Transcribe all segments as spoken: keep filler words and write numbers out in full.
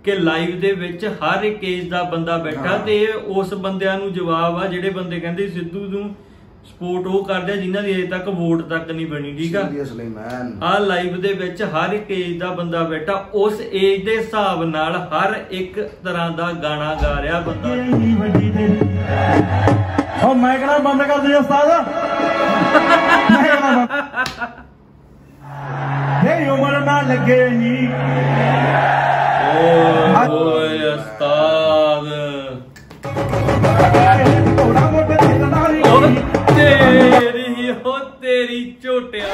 कि लाइव दे विच हर एक एज दा बंदा बैठा ते उस बंदियां नूं जवाब आ जिहड़े बंदे कहंदे सिद्धू नूं सपोर्ट वो करदे जिन्हां दी अजे तक वोट तक नहीं बनी। ठीक है, सीरियसली मैन आ लाइव दे विच हर एक एज दा बंदा बैठा उस एज दे हिसाब नाल हर एक तरह दा गाना गा रहा बंदा। ओ मैं कहना बंद कर दे उस्ताद ये उम्र ना लगे नी ओए उस्ताद तेरी हो तेरी झोटिया।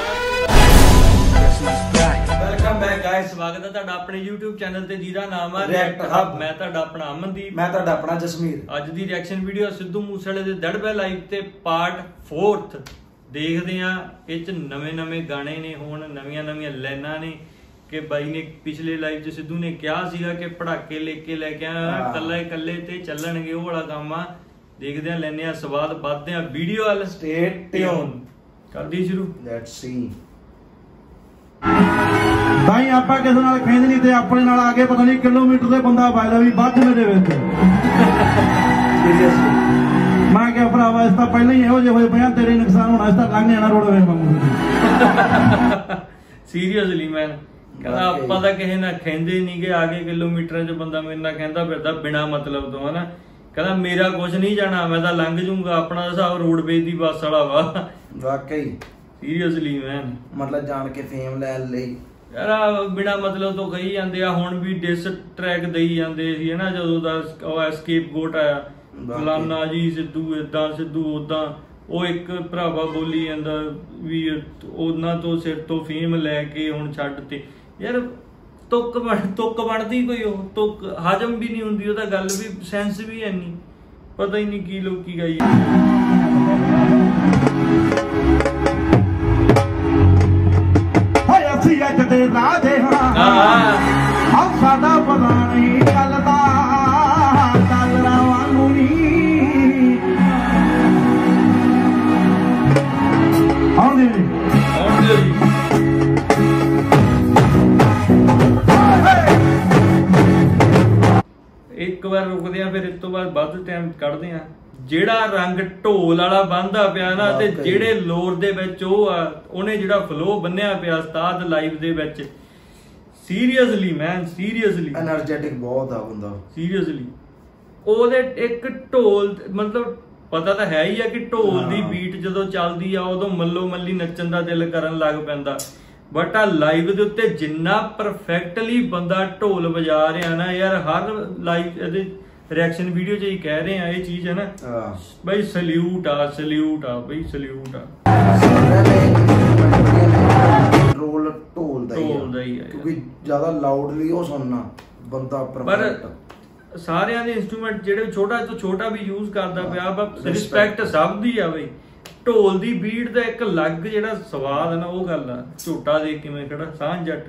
वेलकम बैक गाइस, स्वागत है तुहाडा अपने YouTube चैनल ते जिहदा नाम है रिएक्ट हब। मैं तुहाडा अपना अमनदीप, मैं तुहाडा अपना जसमीर। अज दी रिएक्शन वीडियो सिद्धू मूसेवाले दे दड़बे लाइव ते पार्ट फोर्थ देखदे आ। इह च नवे नवे गाने ने, हुण नवीआं नवीआं लाइनां ने कि बाई ने पिछले लाइव च सिद्धू ने कहा सीगा कि पटाके लेके लैके आ कल्ले कल्ले ते चलणगे, ओह वाला काम आ। देखदे आ, लैने आ स्वाद, बढ़दे आ वीडियो वाल। स्टे ट्यून कर दी शुरू। Let's see. ताई आपां किसे नाल खेंद नहीं ते अपने नाल आगे पता नहीं किलोमीटर दे बंदा बायला भी बच मेरे विच। सीरियसली मैं क्या भरावा इस तां पहले ही इहो जे होए पिया, तेरे नुकसान होना, इस तां लंघ जाना रोड वे वांगू। सीरियसली मैन कहता आपां तां किसे नाल खेंदे नहीं कि आगे किलोमीटर च बंदा मेरे नाल कहंदा फिरदा बिना मतलब तो, है ना। कहता मेरा कुछ नहीं जाना, मैं तो लंघ जूंगा, अपना हिसाब रोडवेज दी बस वाला वा। वाकई सीरियसली मैन, मतलब जान के फेम लैन लई यार बिना मतलब तो कही जाते आ। हुण भी डिस ट्रैक दई जाते सी, है ना, जदों दा एस्केप गोट आया, फलाना जी सिद्धू इदां सिद्धू उदां। ਉਹ ਇੱਕ ਭਰਾਵਾ ਬੋਲੀ ਜਾਂਦਾ ਵੀ ਉਹਨਾਂ ਤੋਂ ਸਿਰ ਤੋਂ ਫੇਮ ਲੈ ਕੇ ਹੁਣ ਛੱਡ ਤੇ। ਯਾਰ ਤੁੱਕ ਬਣ ਤੁੱਕ ਬਣਦੀ ਕੋਈ, ਉਹ ਤੁੱਕ ਹਜਮ ਵੀ ਨਹੀਂ ਹੁੰਦੀ, ਉਹਦਾ ਗੱਲ ਵੀ ਸੈਂਸ ਵੀ ਹੈ ਨਹੀਂ, ਪਤਾ ਹੀ ਨਹੀਂ ਕੀ ਲੋਕੀ ਗਾਈ। ਹਾਏ ਅਸੀਂ ਅੱਜ ਦੇ ਰਾਜੇ ਹਾਂ, ਆ ਸਾਡਾ ਪਤਾ ਨਹੀਂ ਚੱਲਦਾ ਡਾਲਰਾਂ ਵਾਂਗੂ ਨਹੀਂ। ਆਉਂਦੇ ਆਉਂਦੇ ਇੱਕ ਵਾਰ ਰੁਕਦੇ ਆ, ਫਿਰ ਇਸ ਤੋਂ ਬਾਅਦ ਵੱਧ ਟਾਈਮ ਕੱਢਦੇ ਆ। ਜਿਹੜਾ ਰੰਗ ਢੋਲ ਵਾਲਾ ਬੰਨਦਾ ਪਿਆ ਨਾ, ਤੇ ਜਿਹੜੇ ਲੋਰ ਦੇ ਵਿੱਚ ਉਹ ਆ, ਉਹਨੇ ਜਿਹੜਾ ਫਲੋ ਬੰਨਿਆ ਪਿਆ ਉਸਤਾਦ ਲਾਈਵ ਦੇ ਵਿੱਚ, ਸੀਰੀਅਸਲੀ ਮੈਨ, ਸੀਰੀਅਸਲੀ એનર્ਜੈਟਿਕ ਬਹੁਤ ਆ ਬੰਦਾ। ਸੀਰੀਅਸਲੀ ਉਹਦੇ ਇੱਕ ਢੋਲ ਮਤਲਬ ਪਤਾ ਤਾਂ ਹੈ ਹੀ ਆ ਕਿ ਢੋਲ ਦੀ ਬੀਟ ਜਦੋਂ ਚੱਲਦੀ ਆ ਉਦੋਂ ਮੱਲੋ ਮੱਲੀ ਨੱਚਣ ਦਾ ਦਿਲ ਕਰਨ ਲੱਗ ਪੈਂਦਾ। ਬਟ ਆ ਲਾਈਵ ਦੇ ਉੱਤੇ ਜਿੰਨਾ ਪਰਫੈਕਟਲੀ ਬੰਦਾ ਢੋਲ ਵਜਾ ਰਿਹਾ ਨਾ ਯਾਰ, ਹਰ ਲਾਈਵ ਇਹਦੇ ਰਿਐਕਸ਼ਨ ਵੀਡੀਓ 'ਚ ਹੀ ਕਹਿ ਰਹੇ ਆ ਇਹ ਚੀਜ਼, ਹੈ ਨਾ ਬਈ। ਸਲੂਟ ਆ, ਸਲੂਟ ਆ ਬਈ, ਸਲੂਟ ਆ। ਰੋਲ ਢੋਲ ਦਾ ਹੀ ਆ ਕਿਉਂਕਿ ਜ਼ਿਆਦਾ ਲਾਊਡਲੀ ਉਹ ਸੁਣਨਾ ਬੰਦਾ ਪਰਫੈਕਟ। ਸਾਰਿਆਂ ਦੇ ਇੰਸਟਰੂਮੈਂਟ ਜਿਹੜੇ ਛੋਟਾ ਤੋਂ ਛੋਟਾ ਵੀ ਯੂਜ਼ ਕਰਦਾ ਪਿਆ, ਬਸ ਰਿਸਪੈਕਟ ਸਭ ਦੀ ਆ ਬਈ। ਢੋਲ ਦੀ ਬੀਟ ਦਾ ਇੱਕ ਅਲੱਗ ਜਿਹੜਾ ਸਵਾਦ ਹੈ ਨਾ, ਉਹ ਗੱਲ ਆ। ਝੋਟਾ ਦੇ ਕਿਵੇਂ ਖੜਾ ਸਾਂਝ ਜੱਟ।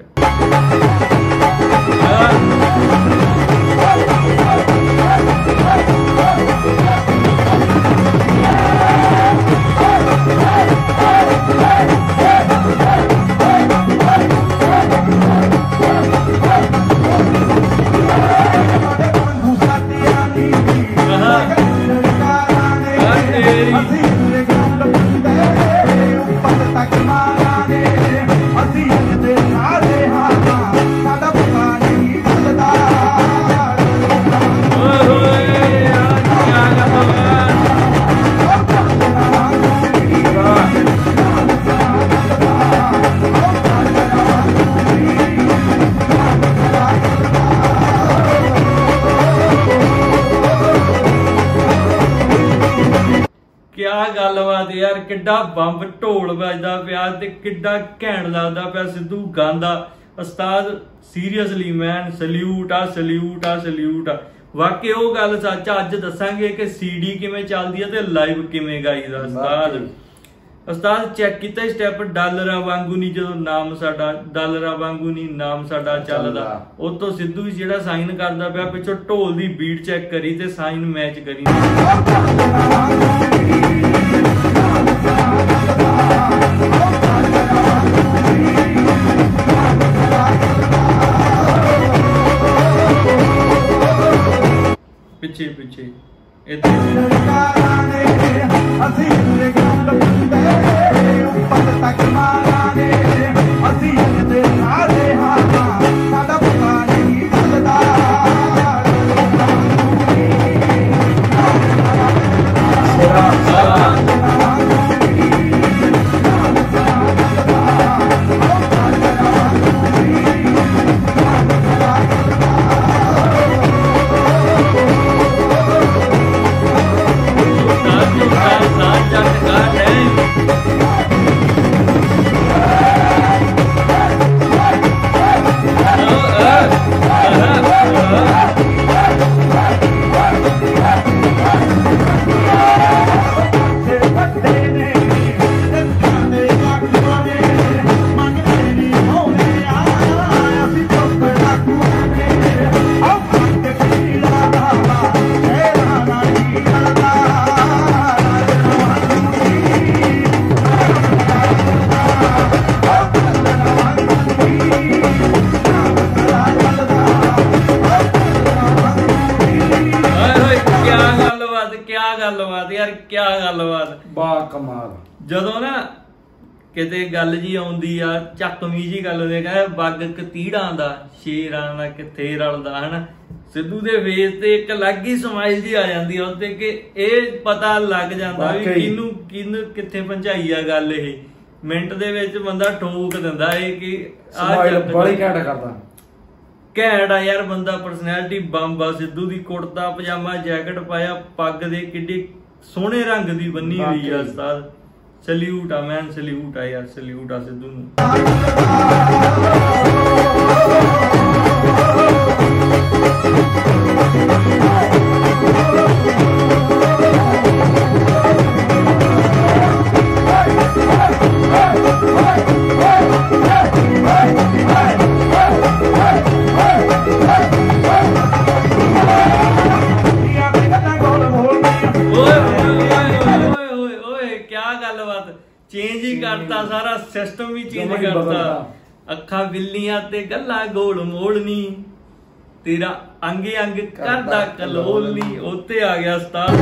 ਕਿਆ ਗੱਲਬਾਤ ਯਾਰ, ਕਿੱਡਾ ਬੰਬ ਢੋਲ ਵੱਜਦਾ ਪਿਆ ਤੇ ਕਿੱਡਾ ਘੈਂਟ ਲੱਗਦਾ ਪਿਆ ਸਿੱਧੂ ਗਾਉਂਦਾ। ਉਸਤਾਦ ਸੀਰੀਅਸਲੀ ਮੈਨ, ਸਲੂਟ ਆ, ਸਲੂਟ ਆ, ਸਲੂਟ ਆ। ਵਾਕਈ ਉਹ ਗੱਲ ਸੱਚ ਆ। ਅੱਜ ਦੱਸਾਂਗੇ ਕਿ ਸੀਡੀ ਕਿਵੇਂ ਚੱਲਦੀ ਆ ਤੇ ਲਾਈਵ ਕਿਵੇਂ ਗਾਈਦਾ। ਉਸਤਾਦ ਉਸਤਾਦ ਚੈੱਕ ਕੀਤਾ ਸਟੈਪ, ਡਾਲਰਾਂ ਵਾਂਗੂ ਨਹੀਂ, ਜਦੋਂ ਨਾਮ ਸਾਡਾ ਡਾਲਰਾਂ ਵਾਂਗੂ ਨਹੀਂ ਨਾਮ ਸਾਡਾ ਚੱਲਦਾ, ਉਹ ਤੋਂ ਸਿੱਧੂ ਜਿਹੜਾ ਸਾਈਨ ਕਰਦਾ ਪਿਆ ਪਿੱਛੋਂ ਢੋਲ ਦੀ ਬੀਟ ਚੈੱਕ ਕਰੀ ਤੇ ਸਾਈਨ ਮੈਚ ਕਰੀ। Oh ਪਿੱਛੇ ਪਿੱਛੇ ਜਦੋਂ ਨਾ ਕਿਤੇ ਗੱਲ ਜੀ ਆਉਂਦੀ ਆ ਚੱਕਵੀਂ ਜੀ ਗੱਲ ਹੁੰਦੀ ਹੈ ਬੱਗ ਕਤੀੜਾਂ ਦਾ ਸ਼ੇਰਾਂ ਦਾ ਕਿੱਥੇ ਰਲਦਾ ਹਨਾ ਸਿੱਧੂ ਦੇ ਫੇਸ ਤੇ ਇੱਕ ਅਲੱਗ ਹੀ ਸਮਾਈਲ ਜੀ ਆ ਜਾਂਦੀ ਆ ਉੱਤੇ ਕਿ ਇਹ ਪਤਾ ਲੱਗ ਜਾਂਦਾ ਵੀ ਕਿਹਨੂੰ ਕਿਹਨੂੰ ਕਿੱਥੇ ਪਹੁੰਚਾਈ ਆ ਗੱਲ ਇਹ ਮਿੰਟ ਦੇ ਵਿੱਚ ਬੰਦਾ ਠੋਕ ਦਿੰਦਾ ਇਹ ਕਿ ਸਮਾਈਲ ਬੜੀ ਘੈਂਟ ਕਰਦਾ ਘੈਂਟ ਆ ਯਾਰ ਬੰਦਾ ਪਰਸਨੈਲਿਟੀ ਬੰਬ ਆ ਸਿੱਧੂ ਦੀ ਕੁੜਤਾ ਪਜਾਮਾ ਜੈਕਟ ਪਾਇਆ ਪੱਗ ਦੇ ਕਿੱਡੀ ਸੋਹਣੇ ਰੰਗ ਦੀ ਬੰਨੀ ਹੋਈ ਆ ਉਸਤਾਦ ਸੈਲੂਟ ਆ ਮੈਨ ਸੈਲੂਟ ਆ ਯਾਰ ਸੈਲੂਟ ਆ ਸਿੱਧੂ ਨੂੰ ਚੇਂਜ ਹੀ ਕਰਤਾ ਸਾਰਾ ਸਿਸਟਮ ਵੀ ਚੇਂਜ ਕਰਤਾ ਅੱਖਾਂ ਬਿੱਲੀਆਂ ਤੇ ਗੱਲਾਂ ਗੋਲ ਮੋੜਨੀ ਤੇਰਾ ਅੰਗ ਅੰਗ ਕਰਦਾ ਕਲੋਲਨੀ ਉੱਤੇ ਆ ਗਿਆ ਉਸਤਾਦ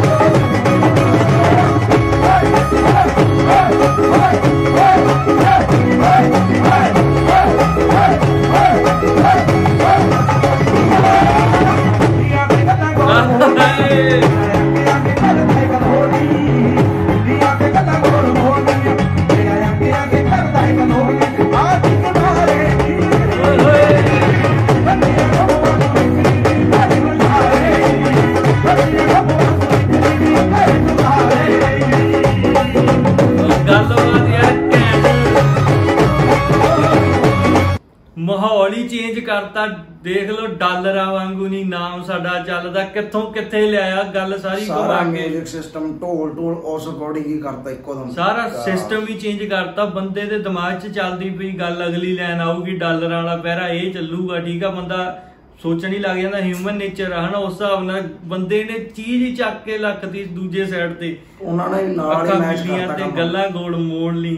ਮਾਹੌਲ ਹੀ ਚੇਂਜ ਕਰਤਾ ਦੇਖ ਲਓ ਡਾਲਰਾਂ ਵਾਂਗੂ ਨਹੀਂ ਨਾਮ ਸਾਡਾ ਚੱਲਦਾ ਕਿੱਥੋਂ ਕਿੱਥੇ ਲਿਆਇਆ ਗੱਲ ਸਾਰੀ ਸਾਰਾ ਮਿਊਜ਼ਿਕ ਸਿਸਟਮ ਢੋਲ ਢੋਲ ਉਸ ਅਕੋਰਡਿੰਗ ਹੀ ਕਰਤਾ ਇੱਕੋ ਦਮ ਸਾਰਾ ਸਿਸਟਮ ਹੀ ਚੇਂਜ ਕਰਤਾ ਬੰਦੇ ਦੇ ਦਿਮਾਗ 'ਚ ਚੱਲਦੀ ਪਈ ਗੱਲ ਅਗਲੀ ਲਾਈਨ ਆਊਗੀ ਡਾਲਰਾਂ ਵਾਲਾ ਪਹਿਰਾ ਇਹ ਚੱਲੂਗਾ ਠੀਕ ਆ ਬੰਦਾ ਸੋਚਣ ਹੀ ਲੱਗ ਜਾਂਦਾ ਹਿਊਮਨ ਨੇਚਰ ਆ ਹਨਾ ਉਸ ਹਿਸਾਬ ਨਾਲ ਬੰਦੇ ਨੇ ਚੀਜ਼ ਹੀ ਚੱਕ ਕੇ ਲੱਖਦੀ ਦੂਜੇ ਸਾਈਡ ਤੇ ਉਹਨਾਂ ਨੇ ਨਾਲ ਹੀ ਮੈਚ ਕਰਤਾ ਤੇ ਗੱਲਾਂ ਗੋਲ ਮੋੜ ਲਈ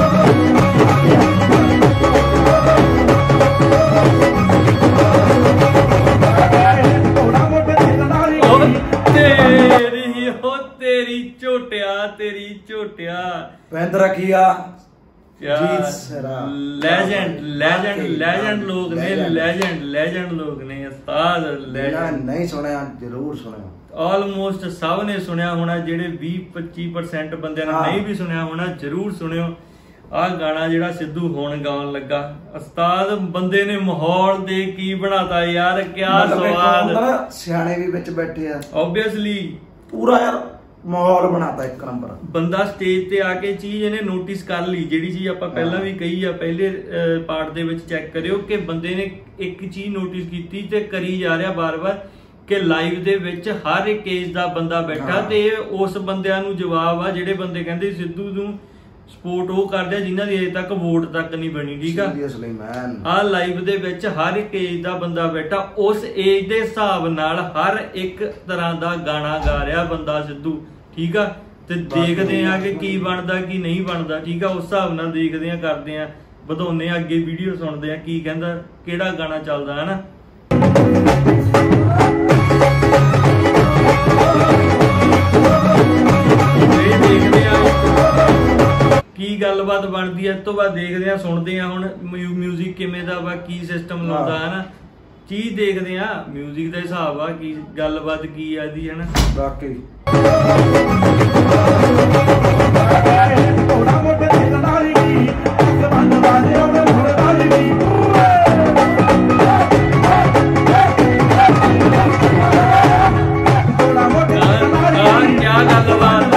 ਤੇਰੀ ਹੋ ਤੇਰੀ ਝੋਟਿਆ ਤੇਰੀ ਝੋਟਿਆ ਪੈਂਦ ਰੱਖਿਆ Jeet Sra legend legend legend ਲੋਕ ਨੇ ਲੈਜੈਂਡ ਲੈਜੈਂਡ ਲੋਕ ਨੇ ਉਸਤਾਦ ਲੈਜੈਂਡ ਨਹੀਂ ਸੁਣਿਆ ਜ਼ਰੂਰ ਸੁਣਿਆ ਆਲਮੋਸਟ ਸਭ ਨੇ ਸੁਣਿਆ ਹੋਣਾ ਜਿਹੜੇ ਵੀਹ ਪੱਚੀ ਪਰਸੈਂਟ ਬੰਦਿਆਂ ਨੇ ਨਹੀਂ ਵੀ ਸੁਣਿਆ ਹੋਣਾ ਜ਼ਰੂਰ ਸੁਣਿਓ ਆਹ ਗਾਣਾ ਜਿਹੜਾ ਸਿੱਧੂ ਹੁਣ ਗਾਉਣ ਲੱਗਾ ਉਸਤਾਦ ਬੰਦੇ ਨੇ ਮਾਹੌਲ ਦੇ ਕੀ ਬਣਾਤਾ ਯਾਰ ਕਿਆ ਸਵਾਦ ਸਿਆਣੇ ਵੀ ਵਿੱਚ ਬੈਠੇ ਆ ਓਬਵੀਅਸਲੀ ਪੂਰਾ ਯਾਰ ਮਾਹੌਲ ਬਣਾਤਾ ਇੱਕ ਨੰਬਰ ਬੰਦਾ ਸਟੇਜ ਤੇ ਆ ਕੇ ਚੀਜ਼ ਇਹਨੇ ਨੋਟਿਸ ਕਰ ਲਈ ਜਿਹੜੀ ਚੀਜ਼ ਆਪਾਂ ਪਹਿਲਾਂ ਵੀ ਕਹੀ ਆ ਪਹਿਲੇ ਪਾਰਟ ਦੇ ਵਿੱਚ ਚੈੱਕ ਕਰਿਓ ਕਿ ਬੰਦੇ ਨੇ ਇੱਕ ਚੀਜ਼ ਨੋਟਿਸ ਕੀਤੀ ਤੇ ਕਰੀ ਜਾ ਰਿਹਾ ਬਾਰ-ਬਾਰ ਕਿ ਲਾਈਵ ਦੇ ਵਿੱਚ ਹਰ ਇੱਕ ਏਜ ਦਾ ਬੰਦਾ ਬੈਠਾ ਤੇ ਉਸ ਬੰਦਿਆਂ ਨੂੰ ਜਵਾਬ ਆ ਜਿਹੜੇ ਬੰਦੇ ਕਹਿੰਦੇ ਸਿੱਧੂ ਨੂੰ ਸਪੋਰਟ ਉਹ ਕਰਦੇ ਜਿਨ੍ਹਾਂ ਦੀ ਅਜੇ ਤੱਕ ਵੋਟ ਤੱਕ ਨਹੀਂ ਬਣੀ ਠੀਕ ਆ ਸੀਰੀਅਸਲੀ ਮੈਨ ਆ ਲਾਈਵ ਦੇ ਵਿੱਚ ਹਰ ਇੱਕ ਏਜ ਦਾ ਬੰਦਾ ਬੈਠਾ ਉਸ ਏਜ ਦੇ ਹਿਸਾਬ ਨਾਲ ਹਰ ਇੱਕ ਤਰ੍ਹਾਂ ਦਾ ਗਾਣਾ ਗਾ ਰਿਹਾ ਬੰਦਾ ਸਿੱਧੂ ਠੀਕ ਆ ਤੇ ਦੇਖਦੇ ਆ ਕਿ ਕੀ ਬਣਦਾ ਕੀ ਨਹੀਂ ਬਣਦਾ ਠੀਕ ਆ ਉਸ ਹਿਸਾਬ ਨਾਲ ਦੇਖਦੇ ਆ ਕਰਦੇ ਆ ਵਧਾਉਂਦੇ ਆ ਅੱਗੇ ਵੀਡੀਓ ਸੁਣਦੇ ਆ ਕੀ ਕਹਿੰਦਾ ਕਿਹੜਾ ਗਾਣਾ ਚੱਲਦਾ ਹੈ ਨਾ ਗੱਲਬਾत ਬਣਦੀ ਹੈ। ਇਸ ਤੋਂ ਬਾਅਦ ਦੇਖਦੇ ਆ ਸੁਣਦੇ ਆ ਹੁਣ ਮਿਊਜ਼ਿਕ ਕਿਵੇਂ ਦਾ ਵਾ, ਕੀ ਸਿਸਟਮ ਲਾਉਂਦਾ ਹੈ ਨਾ, ਚੀਜ਼ ਦੇਖਦੇ ਆ ਮਿਊਜ਼ਿਕ ਦਾ ਹਿਸਾਬ ਆ, ਕੀ ਗੱਲਬਾਤ ਕੀ ਆ ਇਹਦੀ ਹੈ ਨਾ। ਵਾਕਈ ਕਿਆ ਗੱਲਬਾਤ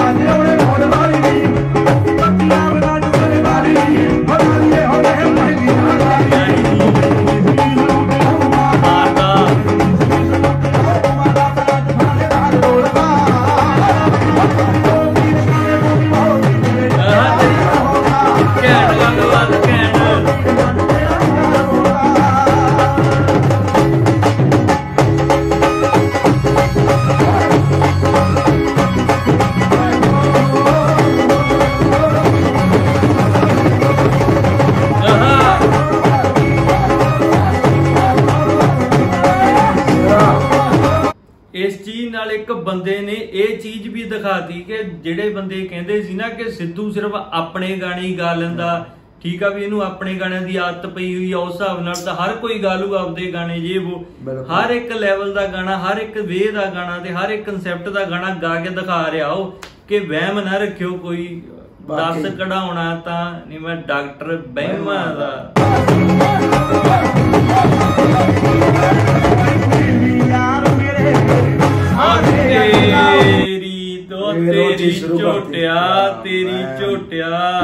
ਇੱਕ ਬੰਦੇ ਨੇ ਇਹ ਚੀਜ਼ ਵੀ ਦਿਖਾਤੀ ਕਿ ਜਿਹੜੇ ਬੰਦੇ ਕਹਿੰਦੇ ਸੀ ਨਾ ਕਿ ਸਿੱਧੂ ਸਿਰਫ ਆਪਣੇ ਗਾਣੇ ਹੀ ਗਾ ਲੈਂਦਾ, ਠੀਕ ਆ ਵੀ ਇਹਨੂੰ ਆਪਣੇ ਗਾਣਿਆਂ ਦੀ ਆਦਤ ਪਈ ਹੋਈ ਆ, ਉਸ ਹਿਸਾਬ ਨਾਲ ਤਾਂ ਹਰ ਕੋਈ ਗਾ ਲੂਗਾ ਆਪਦੇ ਗਾਣੇ ਜੇ ਉਹ ਹਰ ਇੱਕ ਲੈਵਲ ਦਾ ਗਾਣਾ, ਹਰ ਇੱਕ ਵੇ ਦਾ ਗਾਣਾ ਤੇ ਹਰ ਇੱਕ ਕਨਸੈਪਟ ਦਾ ਗਾਣਾ ਗਾ ਕੇ ਦਿਖਾ ਰਿਹਾ ਉਹ ਕਿ ਵਹਿਮ ਨਾ ਰੱਖਿਓ ਕੋਈ ਦਸ ਕਢਾਉਣਾ ਤਾਂ ਨਹੀਂ ਮੈਂ ਡਾਕਟਰ ਬਹਿਮਾ ਦਾ। ਤੇਰੀ ਦੋ ਤੇਰੀ ਝੋਟਿਆ ਤੇਰੀ ਝੋਟਿਆ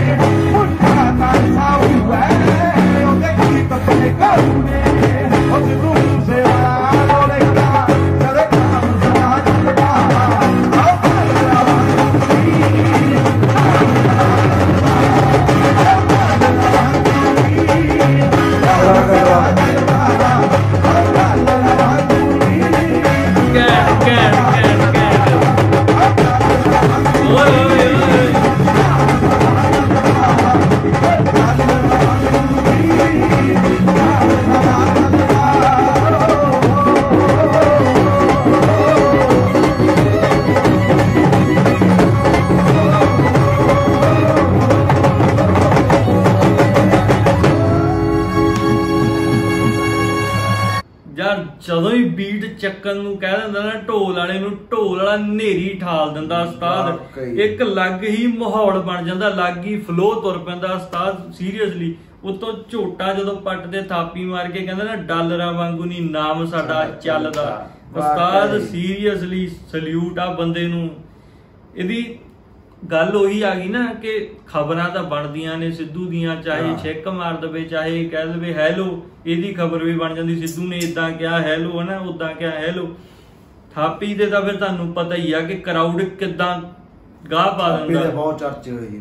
ਜਦੋਂ ਹੀ ਬੀਟ ਚੱਕਣ ਨੂੰ ਕਹਿ ਦਿੰਦਾ ਨਾ ਢੋਲ ਵਾਲੇ ਨੂੰ, ਢੋਲ ਵਾਲਾ ਨੇਰੀ ਠਾਲ ਦਿੰਦਾ ਉਸਤਾਦ, ਇੱਕ ਅਲੱਗ ਹੀ ਮਾਹੌਲ ਬਣ ਜਾਂਦਾ, ਅਲੱਗ ਹੀ ਫਲੋ ਤੁਰ ਪੈਂਦਾ ਉਸਤਾਦ ਸੀਰੀਅਸਲੀ। ਉਤੋਂ ਝੋਟਾ ਜਦੋਂ ਪੱਟ ਤੇ ਥਾਪੀ ਮਾਰ ਕੇ ਕਹਿੰਦਾ ਨਾ ਡਾਲਰਾਂ ਵਾਂਗੂ ਨੀ ਨਾਮ ਸਾਡਾ ਚੱਲਦਾ, ਉਸਤਾਦ ਸੀਰੀਅਸਲੀ ਸਲੂਟ ਆ ਬੰਦੇ ਨੂੰ। ਇਹਦੀ ਗੱਲ ਉਹੀ ਆ ਗਈ ਨਾ ਕਿ ਖਬਰਾਂ ਤਾਂ ਬਣਦੀਆਂ ਨੇ ਸਿੱਧੂ ਦੀਆਂ, ਚਾਹੇ ਛਿੱਕ ਮਾਰ ਦਵੇ ਚਾਹੇ ਕਹਿ ਦਵੇ ਹੈਲੋ, ਇਹਦੀ ਖਬਰ ਵੀ ਬਣ ਜਾਂਦੀ ਸਿੱਧੂ ਨੇ ਇਦਾਂ ਕਿਹਾ ਹੈਲੋ ਹੈ ਨਾ, ਉਦਾਂ ਕਿਹਾ ਹੈਲੋ। ਥਾਪੀ ਦੇ ਤਾਂ ਫਿਰ ਤੁਹਾਨੂੰ ਪਤਾ ਹੀ ਆ ਕਿ ਕਰਾਊਡ ਕਿੱਦਾਂ ਗਾਹ ਪਾ ਦਿੰਦਾ, ਬਹੁਤ ਚਰਚੇ ਹੋਏ।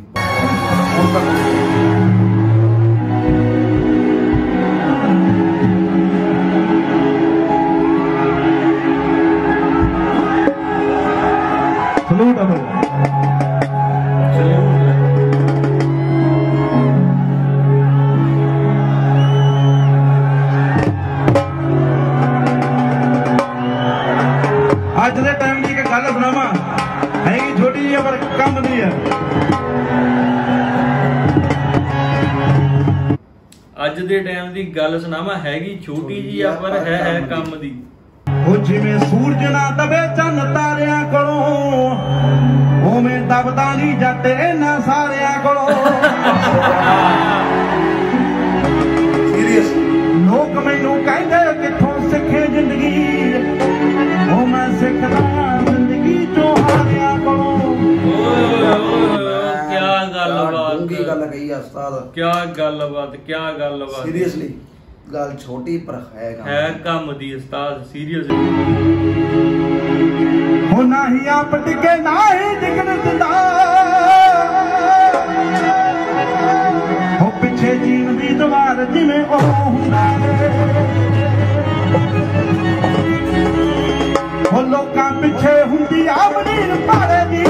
ਅੱਜ ਦੇ ਟਾਈਮ ਦੀ ਇੱਕ ਗੱਲ ਸੁਣਾਵਾਂ, ਹੈਗੀ ਛੋਟੀ ਜਿਹੀ ਪਰ ਕੰਮ ਦੀ ਹੈ। ਅੱਜ ਦੇ ਟਾਈਮ ਦੀ ਗੱਲ ਸੁਣਾਵਾਂ, ਹੈਗੀ ਛੋਟੀ ਜਿਹੀ ਆ ਪਰ ਹੈ ਹੈ ਕੰਮ ਦੀ। ਉਹ ਜਿਵੇਂ ਸੂਰਜ ਨਾ ਦਬੇ ਚੰਨ ਤਾਰਿਆਂ ਕੋਲੋਂ, ਉਵੇਂ ਦਬਦਾ ਨਹੀਂ ਜੱਟ ਇਹਨਾਂ ਸਾਰਿਆਂ ਕੋਲੋਂ। ਸੀਰੀਅਸ ਲੋਕ ਮੈਨੂੰ ਕਹਿੰਦੇ ਕਿੱਥੋਂ ਸਿੱਖੇ ਜ਼ਿੰਦਗੀ, ਉਹ ਮੈਂ ਸਿੱਖਦਾ ਜ਼ਿੰਦਗੀ ਚੋਂ ਹਾਰਿਆਂ ਕੋਲੋਂ। ਕਿਆ ਗੱਲਬਾਤ, ਕੀ ਗੱਲ ਕਹੀ ਆ ਉਸਤਾਦ, ਕਿਆ ਗੱਲਬਾਤ, ਕਿਆ ਗੱਲਬਾਤ। ਸੀਰੀਅਸਲੀ ਗੱਲ ਛੋਟੀ ਪਰ ਹੈ ਕੰਮ, ਹੈ ਕੰਮ ਦੀ ਉਸਤਾਦ ਸੀਰੀਅਸਲੀ। ਉਹ ਨਾ ਹੀ ਆਪ ਟਿਕੇ ਨਾ ਹੀ ਟਿਕਣ ਦਿੰਦਾ, ਉਹ ਪਿੱਛੇ ਜੀਣ ਦੀ ਦੀਵਾਰ ਜਿਵੇਂ ਉਹ ਹੁੰਦਾ ਉਹ ਲੋਕਾਂ ਪਿੱਛੇ ਹੁੰਦੀ ਆਮਨੀਰ ਭਾਰੇ ਦੀ,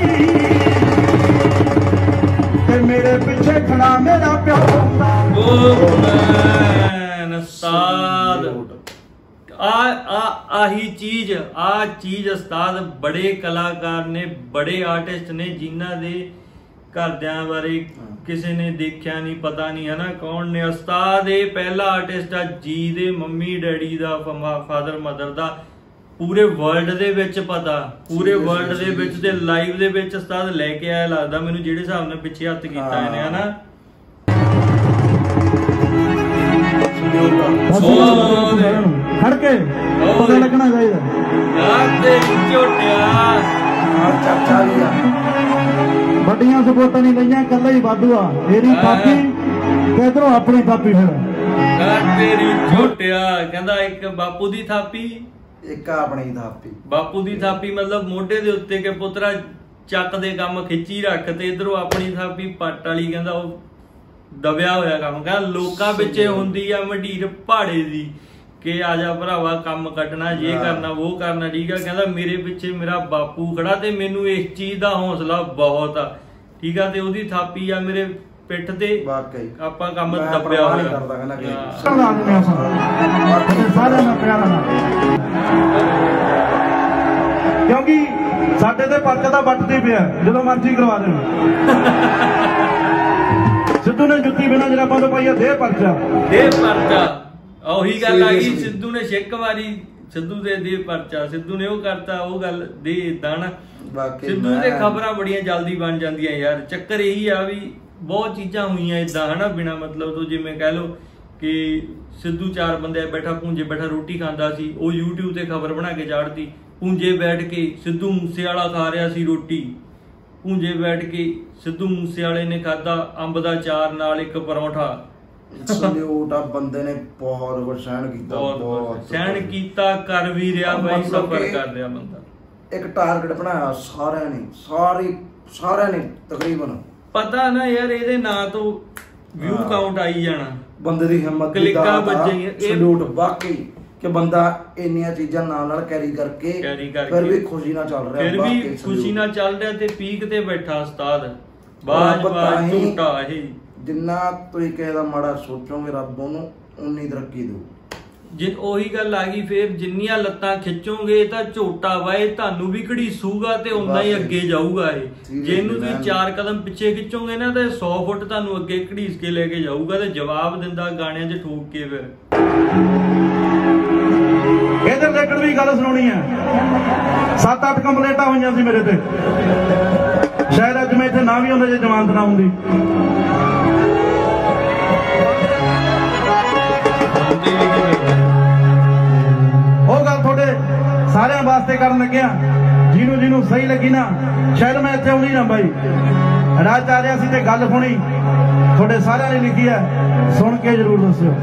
ਤੇ ਮੇਰੇ ਪਿੱਛੇ ਖੜਾ ਮੇਰਾ ਪਿਓ ਹੁੰਦਾ। ਉਹ ਮੈਨ ਉਸਤਾਦ ਆ ਆ ਆਹੀ ਚੀਜ਼ ਆ ਚੀਜ਼ ਉਸਤਾਦ ਬੜੇ ਕਲਾਕਾਰ ਨੇ, ਬੜੇ ਆਰਟਿਸਟ ਨੇ ਜਿਨ੍ਹਾਂ ਦੇ ਘਰਦਿਆਂ ਬਾਰੇ ਕਿਸੇ ਨੇ ਦੇਖਿਆ ਨਹੀਂ, ਪਤਾ ਨਹੀਂ ਹੈ ਨਾ ਕੌਣ ਨੇ। ਉਸਤਾਦ ਇਹ ਪਹਿਲਾ ਆਰਟਿਸਟ ਆ ਜੀ ਦੇ ਮੰਮੀ ਡੈਡੀ ਦਾ, ਫਾਦਰ ਮਦਰ ਦਾ ਪੂਰੇ ਵਰਲਡ ਦੇ ਵਿੱਚ ਪਤਾ, ਪੂਰੇ ਵਰਲਡ ਦੇ ਵਿੱਚ ਤੇ ਲਾਈਵ ਦੇ ਵਿੱਚ ਉਸਤਾਦ ਲੈ ਕੇ ਆਇਆ ਲੱਗਦਾ ਮੈਨੂੰ, ਜਿਹੜੇ ਹਿਸਾਬ ਨਾਲ ਪਿੱਛੇ ਹੱਥ ਕੀਤਾ ਇਹਨੇ ਹਨਾ। ਖੜ ਕੇ ਪਤਾ ਲੱਗਣਾ ਚਾਹੀਦਾ ਯਾਰ ਤੇ ਝੋਟਿਆ ਚਾਚਾ ਵੀ ਆ, ਵੱਡੀਆਂ ਸਪੋਰਟਾਂ ਨਹੀਂ ਲਈਆਂ, ਇਕੱਲਾ ਹੀ ਵਾਧੂ ਆ। ਇਹਦੀ ਥਾਪੀ ਤੇ ਇਧਰੋਂ ਆਪਣੀ ਥਾਪੀ ਫਿਰ ਤੇਰੀ ਝੋਟਿਆ ਕਹਿੰਦਾ ਇੱਕ ਬਾਪੂ ਦੀ ਥਾਪੀ ਇੱਕ ਆਪਣੀ ਥਾਪੀ। ਬਾਪੂ ਦੀ ਥਾਪੀ ਮਤਲਬ ਮੋਢੇ ਦੇ ਉੱਤੇ ਕਿ ਪੁੱਤਰਾ ਚੱਕ ਦੇ ਕੰਮ ਖਿੱਚੀ ਰੱਖ, ਤੇ ਇਧਰੋਂ ਆਪਣੀ ਥਾਪੀ ਪੱਟ ਵਾਲੀ ਕਹਿੰਦਾ ਉਹ ਦਬਿਆ ਹੋਇਆ ਕੰਮ। ਕਹਿੰਦਾ ਲੋਕਾਂ ਵਿੱਚ ਹੁੰਦੀ ਆ ਮੰਡੀਰ ਪਹਾੜੇ ਦੀ ਕਿ ਆ ਜਾ ਭਰਾਵਾ ਕੰਮ ਕੱਢਣਾ, ਇਹ ਕਰਨਾ ਉਹ ਕਰਨਾ, ਠੀਕ ਆ। ਕਹਿੰਦਾ ਮੇਰੇ ਪਿੱਛੇ ਮੇਰਾ ਬਾਪੂ ਖੜਾ ਤੇ ਮੈਨੂੰ ਇਸ ਚੀਜ਼ ਦਾ ਹੌਸਲਾ ਬਹੁਤ ਆ, ਠੀਕ ਆ। ਤੇ ਉਹਦੀ ਥਾਪੀ ਆ ਮੇਰੇ ਪਿੱਠ ਤੇ, ਵਾਕਈ ਆਪਾਂ ਕੰਮ ਦੱਬਿਆ ਹੋਇਆ। ਕਿਉਂਕਿ ਸਾਡੇ ਤੇ ਪਰਚਾ ਤਾਂ ਵੱਟਦੇ ਪਿਆ, ਜਦੋਂ ਮਰਜ਼ੀ ਕਰਵਾ ਦੇਣ। ਸਿੱਧੂ ਨੇ ਜੁੱਤੀ ਬਿਨਾਂ ਜਰਾਬਾਂ ਤੋਂ ਪਾਈ ਆ, ਦੇ ਪਰਚਾ ਦੇ ਪਰਚਾ। ਉਹੀ ਗੱਲ ਆ ਗਈ, ਸਿੱਧੂ ਨੇ ਛਿੱਕ ਮਾਰੀ, ਸਿੱਧੂ ਦੇ ਦੇ ਪਰਚਾ, ਸਿੱਧੂ ਨੇ ਉਹ ਕਰਤਾ ਉਹ ਗੱਲ ਦੇ ਏਦਾਂ ਨਾ। ਸਿੱਧੂ ਦੇ ਖਬਰਾਂ ਬੜੀਆਂ ਜਲਦੀ ਬਣ ਜਾਂਦੀਆਂ ਯਾਰ। ਚੱਕਰ ਇਹੀ ਆ ਵੀ ਬਹੁਤ ਚੀਜ਼ਾਂ ਹੋਈਆਂ ਏਦਾਂ ਹਨਾ ਬਿਨਾਂ ਮਤਲਬ ਤੋਂ। ਜਿਵੇਂ ਕਹਿ ਲਓ ਕਿ ਸਿੱਧੂ ਚਾਰ ਬੰਦੇ ਬੈਠਾ ਪੂੰਜੇ ਬੈਠਾ ਰੋਟੀ ਖਾਂਦਾ ਸੀ, ਉਹ YouTube ਤੇ ਖਬਰ ਬਣਾ ਕੇ ਚਾੜਤੀ। ਪੂੰਜੇ ਬੈਠ ਕੇ ਸਿੱਧੂ ਮੂਸੇਵਾਲਾ ਖਾ ਰਿਹਾ ਸੀ ਰੋਟੀ, ਪੂੰਜੇ ਬੈਠ ਕੇ ਸਿੱਧੂ ਮੂਸੇਵਾਲੇ ਨੇ ਖਾਧਾ ਅੰਬ ਦਾ ਚਾਰ ਨਾਲ ਇੱਕ ਪਰੌਂਠਾ। ਸਲੂਟ ਆ, ਬੰਦੇ ਨੇ ਬਹੁਤ ਕੁਝ ਸਹਿਣ ਕੀਤਾ, ਬਹੁਤ ਸਹਿਣ ਕੀਤਾ, ਕਰ ਵੀ ਰਿਹਾ ਬਾਈ, ਸਫਰ ਕਰ ਰਿਹਾ ਬੰਦਾ। ਇੱਕ ਟਾਰਗੇਟ ਬਣਾਇਆ ਸਾਰਿਆਂ ਨੇ, ਸਾਰੀ ਸਾਰਿਆਂ ਨੇ ਤਕਰੀਬਨ, ਪਤਾ ਨਾ ਯਾਰ ਇਹਦੇ ਨਾਂ ਤੋਂ ਵਿਊ ਕਾਊਂਟ ਆਈ ਜਾਣਾ, ਬੰਦੇ ਦੀ ਹਿੰਮਤ, ਕਲਿੱਕਾਂ ਵੱਜੀਆਂ। ਸਲੂਟ ਵਾਕਈ ਕਿ ਬੰਦਾ ਇੰਨੀਆਂ ਚੀਜ਼ਾਂ ਨਾਲ ਨਾਲ ਕੈਰੀ ਕਰਕੇ ਫਿਰ ਵੀ ਖੁਸ਼ੀ ਨਾਲ ਚੱਲ ਰਿਹਾ, ਫਿਰ ਵੀ ਖੁਸ਼ੀ ਨਾਲ ਚੱਲ ਰਿਹਾ ਤੇ ਪੀਕ ਤੇ ਬੈਠਾ ਉਸਤਾਦ। ਬਾਜ ਬਾਜ ਝੂਟਾ ਇਹ ਜਿੰਨਾ ਤੁਸੀਂ ਕਿਸੇ ਦਾ ਮਾੜਾ ਸੋਚੋਗੇ ਰੱਬ ਉਹਨੂੰ ਉਨੀ ਤਰੱਕੀ ਦਊ। ਜੇ ਉਹੀ ਗੱਲ ਆ ਗਈ ਫੇਰ ਜਿੰਨੀਆਂ ਲੱਤਾਂ ਖਿੱਚੋਗੇ ਤਾਂ ਝੋਟਾ ਵਾਏ ਤੁਹਾਨੂੰ ਵੀ ਘੜੀਸੂਗਾ ਤੇ ਉਨਾ ਹੀ ਅੱਗੇ ਜਾਊਗਾ ਇਹ। ਜੇ ਇਹਨੂੰ ਤੁਸੀਂ ਚਾਰ ਕਦਮ ਪਿੱਛੇ ਖਿੱਚੋਗੇ ਨਾ ਤੇ ਸੌ ਫੁੱਟ ਤੁਹਾਨੂੰ ਅੱਗੇ ਘੜੀਸ ਕੇ ਲੈ ਕੇ ਜਾਊਗਾ ਤੇ ਜਵਾਬ ਦਿੰਦਾ ਗਾਣਿਆਂ 'ਚ ਠੋਕ ਕੇ। ਫਿਰ ਇਧਰ ਦੇਖਣ ਵੀ ਗੱਲ ਸੁਣਾਉਣੀ ਆ। ਸੱਤ ਅੱਠ ਕੰਪਲੇਂਟਾਂ ਹੋਈਆਂ ਸੀ ਮੇਰੇ ਤੇ, ਸ਼ਾਇਦ ਅੱਜ ਮੈਂ ਇੱਥੇ ਨਾ ਵੀ ਹੁੰਦਾ ਜੇ ਜ਼ਮਾਨਤ ਨਾ ਹੁੰਦੀ। ਉਹ ਗੱਲ ਤੁਹਾਡੇ ਸਾਰਿਆਂ ਵਾਸਤੇ ਕਰਨ ਲੱਗਿਆ, ਜਿਹਨੂੰ ਜਿਹਨੂੰ ਸਹੀ ਲੱਗੀ ਨਾ, ਸ਼ਾਇਦ ਮੈਂ ਇੱਥੇ ਆਉਣੀ ਨਾ ਬਾਈ। ਰਾਹ ਆ ਰਿਹਾ ਸੀ ਤੇ ਗੱਲ ਸੁਣੀ, ਤੁਹਾਡੇ ਸਾਰਿਆਂ ਨੇ ਲਿਖੀ ਹੈ, ਸੁਣ ਕੇ ਜ਼ਰੂਰ ਦੱਸਿਓ।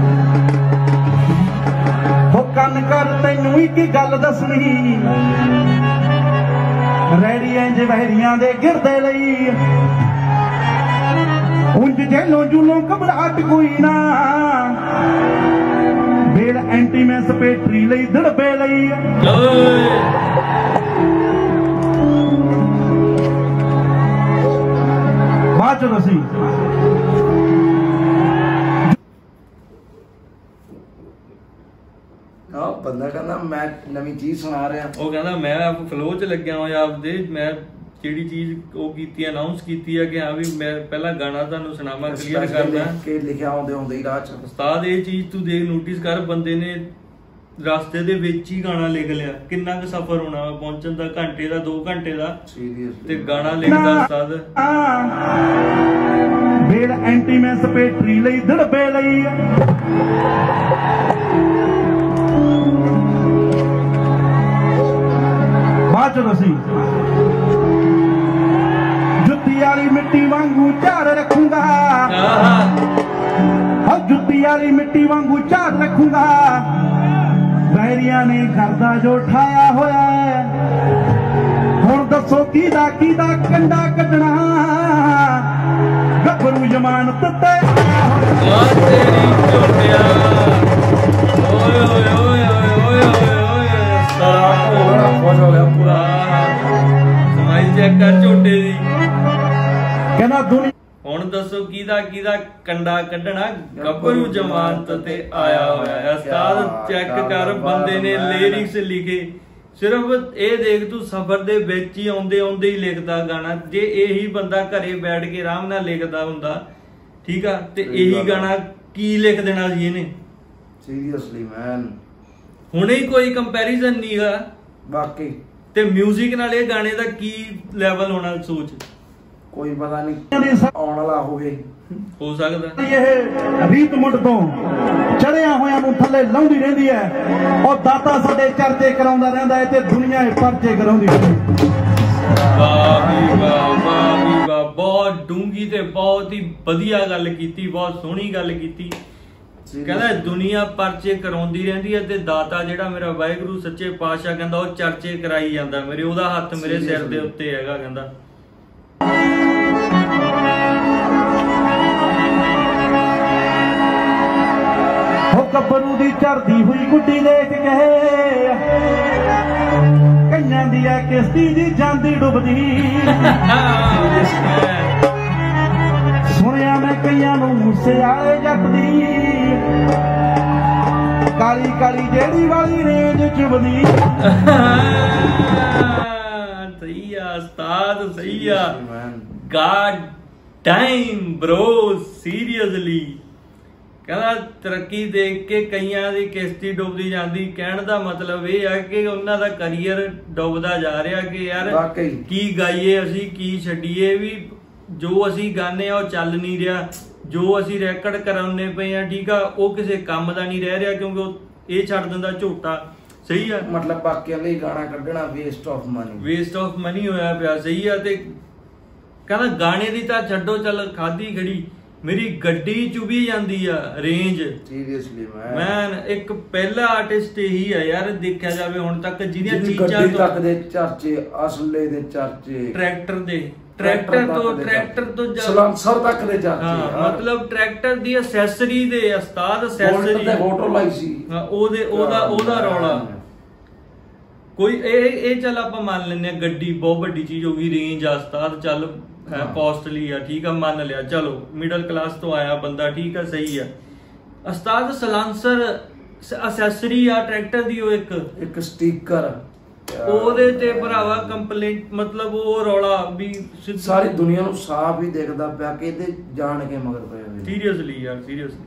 ਹੋ ਕੰਨ ਕਰ ਤੈਨੂੰ ਇੱਕ ਗੱਲ ਦੱਸਣੀ, ਰੈਡੀ ਇੰਜ ਵਹਿਰੀਆਂ ਦੇ ਗਿਰਦੇ ਲਈ, ਉਂਝ ਜੇਲੋਂ ਜੁਲੋਂ ਘਬਰਾਹਟ ਕੋਈ ਨਾ, ਬੇੜ ਐਂਟੀ ਮੈਂ ਸਪੇਟਰੀ ਲਈ ਦੜਬੇ ਲਈ। ਬਾਅਦ ਚ ਦੱਸੀ ਬੰਦਾ ਕਹਿੰਦਾ ਮੈਂ ਨਵੀਂ ਚੀਜ਼ ਸੁਣਾ ਰਿਹਾ, ਉਹ ਕਹਿੰਦਾ ਮੈਂ ਫਲੋ ਚ ਲੱਗਿਆ ਹੋਇਆ ਆਪਦੇ, ਮੈਂ ਜਿਹੜੀ ਚੀਜ਼ ਉਹ ਕੀਤੀ ਅਨਾਉਂਸ ਕੀਤੀ ਹੈ ਕਿ ਹਾਂ ਵੀ ਮੈਂ ਪਹਿਲਾਂ ਗਾਣਾ ਤੁਹਾਨੂੰ ਸੁਣਾਵਾਂ, ਕਲੀਅਰ ਕਰਦਾ ਕਿ ਲਿਖਿਆ ਆਉਂਦੇ ਹੁੰਦੇ ਹੀ ਰਾਹ ਚ। ਉਸਤਾਦ ਇਹ ਚੀਜ਼ ਤੂੰ ਦੇਖ ਨੋਟਿਸ ਕਰ, ਬੰਦੇ ਨੇ ਰਸਤੇ ਦੇ ਵਿੱਚ ਹੀ ਗਾਣਾ ਲਿਖ ਲਿਆ। ਕਿੰਨਾ ਕੁ ਸਫ਼ਰ ਹੋਣਾ ਪਹੁੰਚਣ ਦਾ, ਘੰਟੇ ਦਾ ਦੋ ਘੰਟੇ ਦਾ, ਤੇ ਗਾਣਾ ਲਿਖਦਾ ਉਸਤਾਦ। ਬੇੜ ਐਂਟੀ ਮੈਂ ਸਪੇਟਰੀ ਲਈ ਦੜਬੇ ਲਈ, ਬਾਅਦ ਚ ਦੱਸੀ ਜੁੱਤੀ ਵਾਲੀ ਮਿੱਟੀ ਵਾਂਗੂ ਝਾੜ ਰੱਖੂਗਾ, ਹਾਂ ਜੁੱਤੀ ਵਾਲੀ ਮਿੱਟੀ ਵਾਂਗੂ ਝਾੜ ਰੱਖੂਗਾ, ਵੈਰੀਆਂ ਨੇ ਕਰਦਾ ਜੋ ਠਾਇਆ ਹੋਇਆ ਹੈ, ਹੁਣ ਦੱਸੋ ਕਿਹਦਾ ਕਿਹਦਾ ਕੰਡਾ ਕੱਢਣਾ, ਗੱਭਰੂ ਜ਼ਮਾਨਤ ਤੇ ਆਇਆ ਹੋਇਆ। ਤੇਰੀ ਝੋਟਿਆ ਓਏ ਓਏ ਓਏ ਓਏ ਓਏ ਸਾਰਾ ਖੁਸ਼ ਹੋ ਗਿਆ ਪੂਰਾ। ਸਮਾਈਲ ਚੈੱਕ ਕਰ ਝੋਟੇ ਦੀ, ਕਹਿੰਦਾ ਦੁਨੀਆ ਹੁਣ ਦੱਸੋ ਕਿਹਦਾ ਕਿਹਦਾ ਕੰਡਾ ਕੱਢਣਾ, ਗੱਭਰੂ ਜ਼ਮਾਨਤ ਤੇ ਆਇਆ ਹੋਇਆ। ਉਸਤਾਦ ਚੈੱਕ ਕਰ, ਬੰਦੇ ਨੇ ਲਿਰਿਕਸ ਲਿਖੇ, ਸਿਰਫ ਇਹ ਦੇਖ ਤੂੰ ਸਫ਼ਰ ਦੇ ਵਿੱਚ ਹੀ ਆਉਂਦੇ ਆਉਂਦੇ ਹੀ ਲਿਖਦਾ ਗਾਣਾ। ਜੇ ਇਹੀ ਬੰਦਾ ਘਰੇ ਬੈਠ ਕੇ ਆਰਾਮ ਨਾਲ ਲਿਖਦਾ ਹੁੰਦਾ, ਠੀਕ ਆ, ਤੇ ਇਹੀ ਗਾਣਾ ਕੀ ਲਿਖ ਦੇਣਾ ਸੀ ਇਹਨੇ। ਸੀਰੀਅਸਲੀ ਮੈਨ, ਹੁਣੇ ਹੀ ਕੋਈ ਕੰਪੈਰੀਜ਼ਨ ਨਹੀਂਗਾ ਬਾਕੀ। ਤੇ ਮਿਊਜ਼ਿਕ ਨਾਲ ਇਹ ਗਾਣੇ ਦਾ ਕੀ ਲੈਵਲ ਹੋਣਾ, ਸੋਚ। ਕੋਈ ਪਤਾ ਨਹੀਂ ਆਉਣ ਵਾਲਾ ਹੋਵੇ, ਹੋ ਸਕਦਾ। ਇਹ ਰੀਤ ਮੁੱਢ ਤੋਂ ਚੜਿਆ ਹੋਇਆਂ ਨੂੰ ਥੱਲੇ ਲਾਉਂਦੀ ਰਹਿੰਦੀ ਹੈ। ਉਹ ਦਾਤਾ ਸਾਡੇ ਚਰਚੇ ਕਰਾਉਂਦਾ ਰਹਿੰਦਾ ਹੈ ਤੇ ਦੁਨੀਆ ਇਹ ਪਰਚੇ ਕਰਾਉਂਦੀ ਰਹਿੰਦੀ। ਵਾਹ ਵੀ ਵਾਹ, ਵਾਹ ਵੀ ਵਾਹ, ਬਹੁਤ ਡੂੰਗੀ ਤੇ ਬਹੁਤ ਹੀ ਵਧੀਆ ਗੱਲ ਕੀਤੀ, ਬਹੁਤ ਸੋਹਣੀ ਗੱਲ ਕੀਤੀ। ਕਹਿੰਦਾ ਦੁਨੀਆ ਪਰਚੇ ਕਰਾਉਂਦੀ ਰਹਿੰਦੀ ਹੈ ਤੇ ਦਾਤਾ ਜਿਹੜਾ ਮੇਰਾ ਵਾਹਿਗੁਰੂ ਸੱਚੇ ਪਾਤਸ਼ਾਹ ਕਹਿੰਦਾ ਉਹ ਚਰਚੇ ਕਰਾਈ ਜਾਂਦਾ ਮੇਰੇ, ਉਹਦਾ ਹੱਥ ਮੇਰੇ ਸਿਰ ਦੇ ਉੱਤੇ ਹੈਗਾ। ਕਹਿੰਦਾ ਉਹ ਗੱਭਰੂ ਦੀ ਚੜਦੀ ਹੋਈ ਗੁੱਡੀ ਦੇਖ ਕੇ ਕਈਆਂ ਦੀ ਐ ਕਿਸ਼ਤੀ ਦੀ ਜਾਂਦੀ ਡੁੱਬਦੀ। ਸੁਣਿਆ ਮੈਂ ਕਈਆਂ ਨੂੰ ਮੂਸੇ ਵਾਲੇ ਜੱਟ ਦੀ ਕਾਲੀ ਕਾਲੀ ਜਿਹੜੀ ਵਾਲੀ ਰੇਂਜ ਚੁਬਦੀ। ਸਹੀ ਆ ਉਸਤਾਦ, ਸਹੀ ਆ। God time bro, seriously. ਕਹਿੰਦਾ ਤਰੱਕੀ ਦੇਖ ਕੇ ਕਈਆਂ ਦੀ ਕਿਸ਼ਤੀ ਡੁੱਬਦੀ ਜਾਂਦੀ। ਕਹਿਣ ਦਾ ਮਤਲਬ ਇਹ ਆ ਕਿ ਉਹਨਾਂ ਦਾ ਕਰੀਅਰ ਡੁੱਬਦਾ ਜਾ ਰਿਹਾ ਕਿ ਯਾਰ ਕੀ ਗਾਈਏ ਅਸੀਂ, ਕੀ ਛੱਡੀਏ, ਵੀ ਜੋ ਅਸੀਂ ਗਾਣੇ ਆ ਉਹ ਚੱਲ ਨਹੀਂ ਰਿਹਾ, ਜੋ ਅਸੀਂ ਰੈਕਡ ਕਰਾਉਣੇ ਪਏ ਆ, ਠੀਕ ਆ, ਉਹ ਕਿਸੇ ਕੰਮ ਦਾ ਨਹੀਂ ਰਹਿ ਰਿਹਾ ਕਿਉਂਕਿ ਉਹ ਇਹ ਛੱਡ ਦਿੰਦਾ ਝੋਟਾ। ਸਹੀ ਆ, ਮਤਲਬ ਬਾਕੀਆਂ ਲਈ ਗਾਣਾ ਕੱਢਣਾ waste of money, waste of money ਹੋਇਆ ਪਿਆ। ਸਹੀ ਆ। ਤੇ ਕਹਿੰਦਾ ਗਾਣੇ ਦੀ ਤਾਂ ਛੱਡੋ, ਚੱਲ ਖਾਦੀ ਖੜੀ ਮੇਰੀ ਗੱਡੀ ਚੁਬੀ ਜਾਂਦੀ ਆ ਰੇਂਜ। ਸੀਰੀਅਸਲੀ ਮੈਨ ਇੱਕ ਪਹਿਲਾ ਆਰਟਿਸਟ ਇਹੀ ਆ ਯਾਰ ਦੇਖਿਆ ਜਾਵੇ ਹੁਣ ਤੱਕ ਜਿਹਦੀਆਂ ਚੀਜ਼ਾਂ ਤੱਕ ਦੇ ਚਰਚੇ, ਅਸਲੇ ਦੇ ਚਰਚੇ, ਟਰੈਕਟਰ ਦੇ ਟਰੈਕਟਰ ਤੋਂ ਟਰੈਕਟਰ ਤੋਂ ਸਲਾਂਸਰ ਤੱਕ ਦੇ ਚਰਚੇ। ਹਾਂ, ਮਤਲਬ ਟਰੈਕਟਰ ਦੀ ਐਕਸੈਸਰੀ ਦੇ ਉਸਤਾਦ, ਐਕਸੈਸਰੀ ਤੇ ਫੋਟੋ ਲਾਈ ਸੀ ਉਹਦੇ, ਉਹਦਾ ਉਹਦਾ ਰੌਲਾ ਕੋਈ। ਇਹ ਇਹ ਚੱਲ ਆਪਾਂ ਮੰਨ ਲੈਂਦੇ ਆ ਗੱਡੀ ਬਹੁਤ ਵੱਡੀ ਚੀਜ਼ ਹੋ ਗਈ, ਰੇਂਜ ਆ ਉਸਤਾਦ, ਚੱਲ ਕੋਸਟਲੀ ਆ, ਠੀਕ ਆ, ਮੰਨ ਲਿਆ, ਚਲੋ ਮਿਡਲ ਕਲਾਸ ਤੋਂ ਆਇਆ ਬੰਦਾ, ਠੀਕ ਆ, ਸਹੀ ਆ। ਉਸਤਾਦ ਸਲਾਂਸਰ ਐਕਸੈਸਰੀ ਆ ਟਰੈਕਟਰ ਦੀ, ਉਹ ਇੱਕ ਇੱਕ ਸਟicker ਉਹਦੇ ਤੇ ਭਰਾਵਾ ਕੰਪਲੇਂਟ, ਮਤਲਬ ਉਹ ਰੌਲਾ ਵੀ ਸਾਰੀ ਦੁਨੀਆ ਨੂੰ ਸਾਫ਼ ਹੀ ਦੇਖਦਾ ਪਿਆ ਕਿ ਇਹਦੇ ਜਾਣ ਕੇ ਮਗਰ ਪਏ ਹੋਏ। ਸੀਰੀਅਸਲੀ ਯਾਰ, ਸੀਰੀਅਸਲੀ।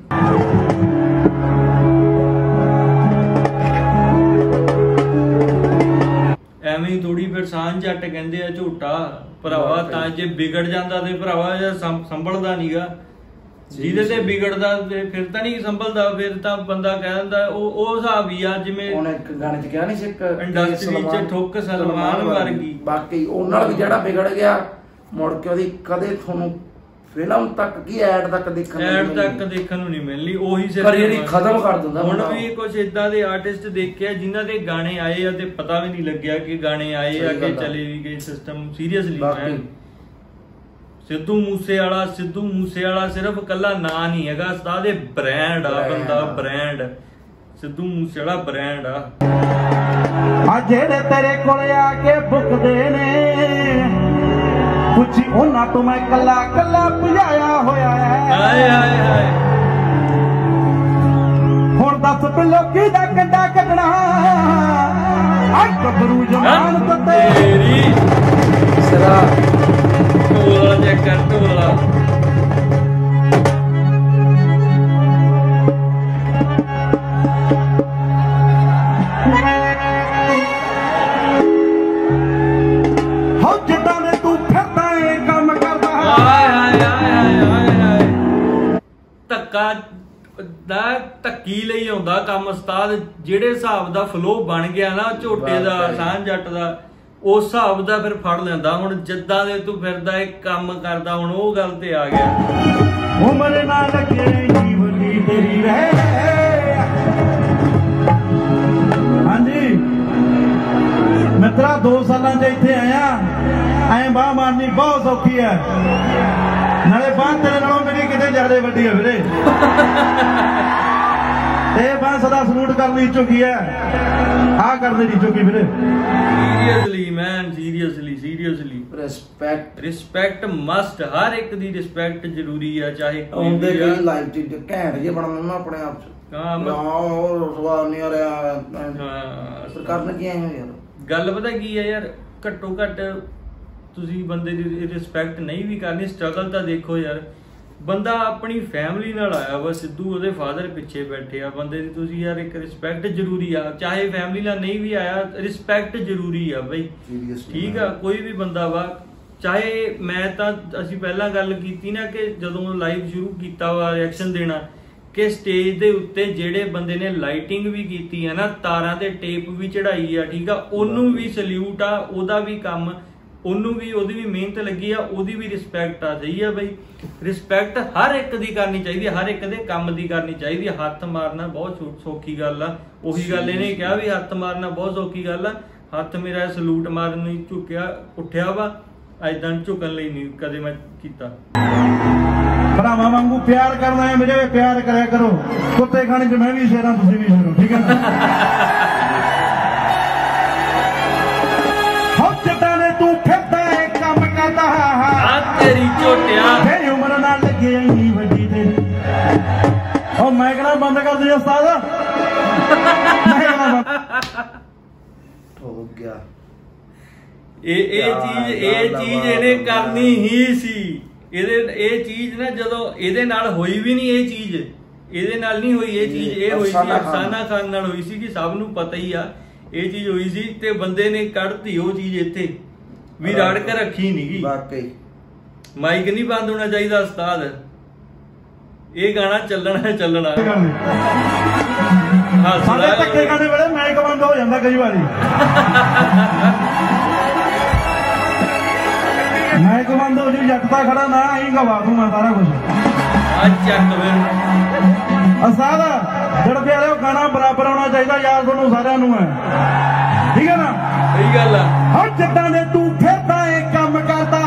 ਐਵੇਂ ਹੀ ਥੋੜੀ ਫਿਰ ਸਾਂਝ ਜੱਟ ਕਹਿੰਦੇ ਆ ਝੋਟਾ ਭਰਾਵਾ, ਤਾਂ ਜੇ ਵਿਗੜ ਜਾਂਦਾ ਤੇ ਭਰਾਵਾ ਜੇ ਸੰਭਲਦਾ ਨਹੀਂਗਾ, ਜਿਹਦੇ ਤੇ ਵਿਗੜਦਾ ਤੇ ਫਿਰ ਤਾਂ ਨਹੀਂ ਸੰਭਲਦਾ, ਫਿਰ ਤਾਂ ਬੰਦਾ ਕਹਿ ਦਿੰਦਾ ਉਹ ਉਹ ਹਿਸਾਬ ਹੀ ਆ ਜਿਵੇਂ ਉਹਨੇ ਇੱਕ ਗਾਣੇ 'ਚ ਕਿਹਾ ਨਹੀਂ ਸੀ, ਇੱਕ ਇੰਡਸਟਰੀ 'ਚ ਠੁੱਕ ਸਲਮਾਨ ਵਰਗੀ। ਬਾਕੀ ਉਹਨਾਂ ਨਾਲ ਵੀ ਜਿਹੜਾ ਵਿਗੜ ਗਿਆ ਮੁੜ ਕੇ ਉਹਦੀ ਕਦੇ ਤੁਹਾਨੂੰ ਫਿਲਮ ਤੱਕ ਕੀ ਐਡ ਤੱਕ ਦੇਖਣ ਨੂੰ ਐਡ ਤੱਕ ਦੇਖਣ ਨੂੰ ਨਹੀਂ ਮਿਲਣੀ, ਉਹੀ ਸਿਰ ਕਰੀਅਰ ਖਤਮ ਕਰ ਦਿੰਦਾ। ਹੁਣ ਵੀ ਕੁਝ ਇਦਾਂ ਦੇ ਆਰਟਿਸਟ ਦੇਖਿਆ ਜਿਨ੍ਹਾਂ ਦੇ ਗਾਣੇ ਆਏ ਆ ਤੇ ਪਤਾ ਵੀ ਨਹੀਂ ਲੱਗਿਆ ਕਿ ਗਾਣੇ ਆਏ ਆ ਕਿ ਚਲੇ ਵੀ ਗਏ system. Seriously man, Sidhu Moose Wala Sidhu Moose ਵਾਲਾ ਸਿਰਫ ਕੱਲਾ ਨਾਂ ਨਹੀਂ ਹੈਗਾ ਉਸਤਾਦ, ਇਹ ਬ੍ਰਾਂਡ ਆ ਬੰਦਾ, ਬ੍ਰਾਂਡ। ਸਿੱਧੂ ਮੂਸੇ ਵਾਲਾ ਬ੍ਰਾਂਡ ਆ। ਆ ਜਿਹੜੇ ਤੇਰੇ ਕੋਲ ਆ ਕੇ ਬੁੱਕਦੇ ਨੇ ਪੁੱਛੀ ਉਹਨਾਂ ਤੋਂ ਮੈਂ ਕੱਲਾ ਕੱਲਾ ਭਜਾਇਆ ਹੋਇਆ ਹੈ। ਹਾਏ ਹਾਏ ਹਾਏ, ਹੁਣ ਦੱਸ ਲੋਕੀ ਦਾ ਕੰਡਾ ਕੱਢਣਾ ਆ ਗੱਭਰੂ ਜਮਾਨ ਤੇਰੀ ਸਰਾ ਢੋਲਾ ਚੈੱਕ ਕਰ, ਢੋਲਾ। ਹੋ ਜਿੱਦਾਂ ਦੇ ਤੂੰ ਫਿਰਦਾ ਏ ਕੰਮ ਕਰਦਾ, ਹਾਏ ਹਾਏ ਹਾਏ ਹਾਏ ਹਾਏ, ਧੱਕਾ ਦਾ ਧੱਕੀ ਲਈ ਆਉਂਦਾ ਕੰਮ ਉਸਤਾਦ। ਜਿਹੜੇ ਹਿਸਾਬ ਦਾ ਫਲੋ ਬਣ ਗਿਆ ਨਾ ਝੋਟੇ ਦਾ, ਸਾਂਝ ਜੱਟ ਦਾ, ਉਸ ਹਿਸਾਬ ਦਾ ਫਿਰ ਫੜ ਲੈਂਦਾ। ਹੁਣ ਜਿੱਦਾਂ ਦੇ ਤੂੰ ਫਿਰਦਾ ਇੱਕ ਕੰਮ ਕਰਦਾ, ਹੁਣ ਉਹ ਗੱਲ ਤੇ ਆ ਗਿਆ। ਉਮਰ ਨਾਲ ਲੱਗੇ ਜੀਵਨੀ ਤੇਰੀ ਰਹਿ। ਹਾਂਜੀ ਮਿੱਤਰਾ, ਦੋ ਸਾਲਾਂ ਚ ਇੱਥੇ ਆਇਆ, ਐਂ ਬਾਹ ਮਾਰਨੀ ਬਹੁਤ ਸੌਖੀ ਹੈ, ਨਾਲੇ ਬਾਹ ਤੇਰੇ ਨਾਲੋਂ ਮੇਰੀ ਕਿਤੇ ਜ਼ਿਆਦਾ ਵੱਡੀ ਹੈ ਵੀਰੇ। ਇਹ ਬਾਹ ਸਦਾ ਸਲੂਟ ਕਰਨੀ ਚੁੱਕੀ ਹੈ, ਆਹ ਕਰਨੀ ਨਹੀਂ ਚੁੱਕੀ ਵੀਰੇ। Seriously man, seriously seriously respect, respect must, ਹਰ ਇੱਕ ਦੀ ਰਿਸਪੈਕਟ ਜ਼ਰੂਰੀ ਆ, ਚਾਹੇ ਕੋਈ ਵੀ ਆ। ਲਾਈਫ ਚ ਘੈਂਟ ਜੇ ਬਣਨਾ ਨਾ ਆਪਣੇ ਆਪ ਚ। ਹਾਂ ਉਹ ਸਵਾਲ ਨਹੀਂ ਆ ਰਿਹਾ, ਹਾਂ ਕਰਨ ਕੀ ਆਏ ਹੋ ਯਾਰ। ਗੱਲ ਪਤਾ ਕੀ ਹੈ ਯਾਰ, ਘੱਟੋ ਘੱਟ ਤੁਸੀਂ ਬੰਦੇ ਦੀ ਰਿਸਪੈਕਟ ਨਹੀਂ ਵੀ ਕਰਨੀ, ਸਟਰਗਲ ਤਾਂ ਦੇਖੋ ਯਾਰ, ਬੰਦਾ ਆਪਣੀ ਫੈਮਿਲੀ ਨਾਲ ਆਇਆ ਵਾ, ਸਿੱਧੂ ਉਹਦੇ ਫਾਦਰ ਪਿੱਛੇ ਬੈਠੇ ਆ, ਬੰਦੇ ਦੀ ਤੁਸੀਂ ਯਾਰ ਇੱਕ ਰਿਸਪੈਕਟ ਜ਼ਰੂਰੀ ਆ, ਚਾਹੇ ਫੈਮਿਲੀ ਨਾਲ ਨਹੀਂ ਵੀ ਆਇਆ, ਰਿਸਪੈਕਟ ਜ਼ਰੂਰੀ ਆ ਬਈ, ਠੀਕ ਆ। ਕੋਈ ਵੀ ਬੰਦਾ ਵਾ, ਚਾਹੇ ਮੈਂ ਤਾਂ ਅਸੀਂ ਪਹਿਲਾਂ ਗੱਲ ਕੀਤੀ ਨਾ ਕਿ ਜਦੋਂ ਲਾਈਵ ਸ਼ੁਰੂ ਕੀਤਾ ਵਾ ਰਿਐਕਸ਼ਨ ਦੇਣਾ, ਕਿ ਸਟੇਜ ਦੇ ਉੱਤੇ ਜਿਹੜੇ ਬੰਦੇ ਨੇ ਲਾਈਟਿੰਗ ਵੀ ਕੀਤੀ ਹੈ ਨਾ, ਤਾਰਾਂ ਤੇ ਟੇਪ ਵੀ ਚੜਾਈ ਆ, ਠੀਕ ਆ, ਉਹਨੂੰ ਵੀ ਸਲੂਟ ਆ, ਉਹਦਾ ਵੀ ਕੰਮ, ਉਹਨੂੰ ਵੀ ਉਹਦੀ ਵੀ ਮਿਹਨਤ ਲੱਗੀ ਆ, ਉਹਦੀ ਵੀ ਰਿਸਪੈਕਟ ਆ। ਸਹੀ ਆ ਬਈ, ਰਿਸਪੈਕਟ ਹਰ ਇੱਕ ਦੀ ਕਰਨੀ ਚਾਹੀਦੀ, ਹਰ ਇੱਕ ਦੇ ਕੰਮ ਦੀ ਕਰਨੀ ਚਾਹੀਦੀ। ਹੱਥ ਮਾਰਨਾ ਬਹੁਤ ਸੌਖੀ ਗੱਲ ਆ, ਉਹੀ ਗੱਲ ਇਹਨੇ ਕਿਹਾ ਵੀ ਹੱਥ ਮਾਰਨਾ ਬਹੁਤ ਸੌਖੀ ਗੱਲ ਆ। ਹੱਥ ਮੇਰਾ ਸਲੂਟ ਮਾਰਨ ਨੂੰ ਝੁਕਿਆ ਉੱਠਿਆ ਵਾ, ਏਦਾਂ ਝੁਕਣ ਲਈ ਨਹੀਂ ਕਦੇ ਮੈਂ ਕੀਤਾ। ਭਰਾਵਾਂ ਵਾਂਗੂ ਪਿਆਰ ਕਰਨਾ ਹੈ ਮੇਰੇ, ਪਿਆਰ ਕਰਿਆ ਕਰੋ। ਕੁੱਤੇ ਖਾਣੇ 'ਚ ਮੈਂ ਵੀ ਸ਼ੇਰਾਂ, ਤੁਸੀਂ ਵੀ ਸ਼ੇਰੋ, ਠੀਕ ਹੈ ਨਾ। ਹੋ ਜੱਟਾਂ ਨੇ ਤੂੰ ਫਿਰਦਾ ਏ ਕੰਮ ਕਰਦਾ ਆ ਤੇਰੀ ਝੋਟਿਆ, ਤੇ ਉਮਰ ਨਾਲ ਲੱਗੇ ਇੰਨੀ ਵੱਡੀ ਤੇਰੀ। ਉਹ ਮੈਂ ਕਹਿਣਾ ਬੰਦ ਕਰ ਦੇ ਉਸਤਾਦ, ਮੈਂ ਕਹਿਣਾ ਹੋ ਗਿਆ। ਇਹ ਇਹ ਚੀਜ਼ ਇਹ ਚੀਜ਼ ਇਹਨੇ ਕਰਨੀ ਹੀ ਸੀ। ਇਹਦੇ ਇਹ ਚੀਜ਼ ਨਾ ਜਦੋਂ ਇਹਦੇ ਨਾਲ ਹੋਈ ਵੀ ਨਹੀਂ, ਇਹ ਚੀਜ਼ ਇਹਦੇ ਨਾਲ ਨਹੀਂ ਹੋਈ, ਇਹ ਚੀਜ਼ ਇਹ ਹੋਈ ਸੀ ਅਫਸਾਨਾ ਖਾਨ ਨਾਲ ਹੋਈ ਸੀ, ਕਿ ਸਭ ਨੂੰ ਪਤਾ ਹੀ ਆ ਇਹ ਚੀਜ਼ ਹੋਈ ਸੀ, ਤੇ ਬੰਦੇ ਨੇ ਕੱਢਤੀ ਉਹ ਚੀਜ਼ ਇੱਥੇ ਵੀ ਰੜ ਕੇ ਰੱਖੀ ਨੀਗੀ। ਵਾਕਈ ਮਾਈਕ ਨਹੀਂ ਬੰਦ ਹੋਣਾ ਚਾਹੀਦਾ ਉਸਤਾਦ, ਇਹ ਗਾਣਾ ਚੱਲਣਾ ਚੱਲਣਾ। ਹਾਂ ਸਾਡੇ ਧੱਕੇ ਖਾਣੇ ਵੇਲੇ ਮਾਈਕ ਬੰਦ ਹੋ ਜਾਂਦਾ ਕਈ ਵਾਰੀ, ਮੈਂ ਕਮਾਂਦਾ ਹੋ ਜੀ, ਜੱਟ ਤਾਂ ਖੜਾ ਨਾ ਆਈ ਗਵਾ ਦੂੰ ਮੈਂ ਸਾਰਾ ਕੁਝ। ਆ ਚੱਕ ਵੇ ਉਸਤਾਦ ਜੜ ਪਿਆਰਿਓ, ਗਾਣਾ ਬਰਾਬਰ ਆਉਣਾ ਚਾਹੀਦਾ ਯਾਰ ਤੁਹਾਨੂੰ ਸਾਰਿਆਂ ਨੂੰ ਹੈ, ਠੀਕ ਹੈ ਨਾ। ਸਹੀ ਗੱਲ ਆ। ਹਰ ਜੱਟਾਂ ਦੇ ਤੂੰ ਫਿਰਦਾ ਏ ਕੰਮ ਕਰਦਾ,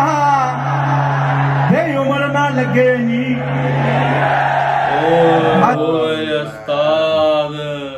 ਤੇ ਉਮਰ ਨਾ ਲੱਗੇ ਨੀ। ਓਏ ਉਸਤਾਦ,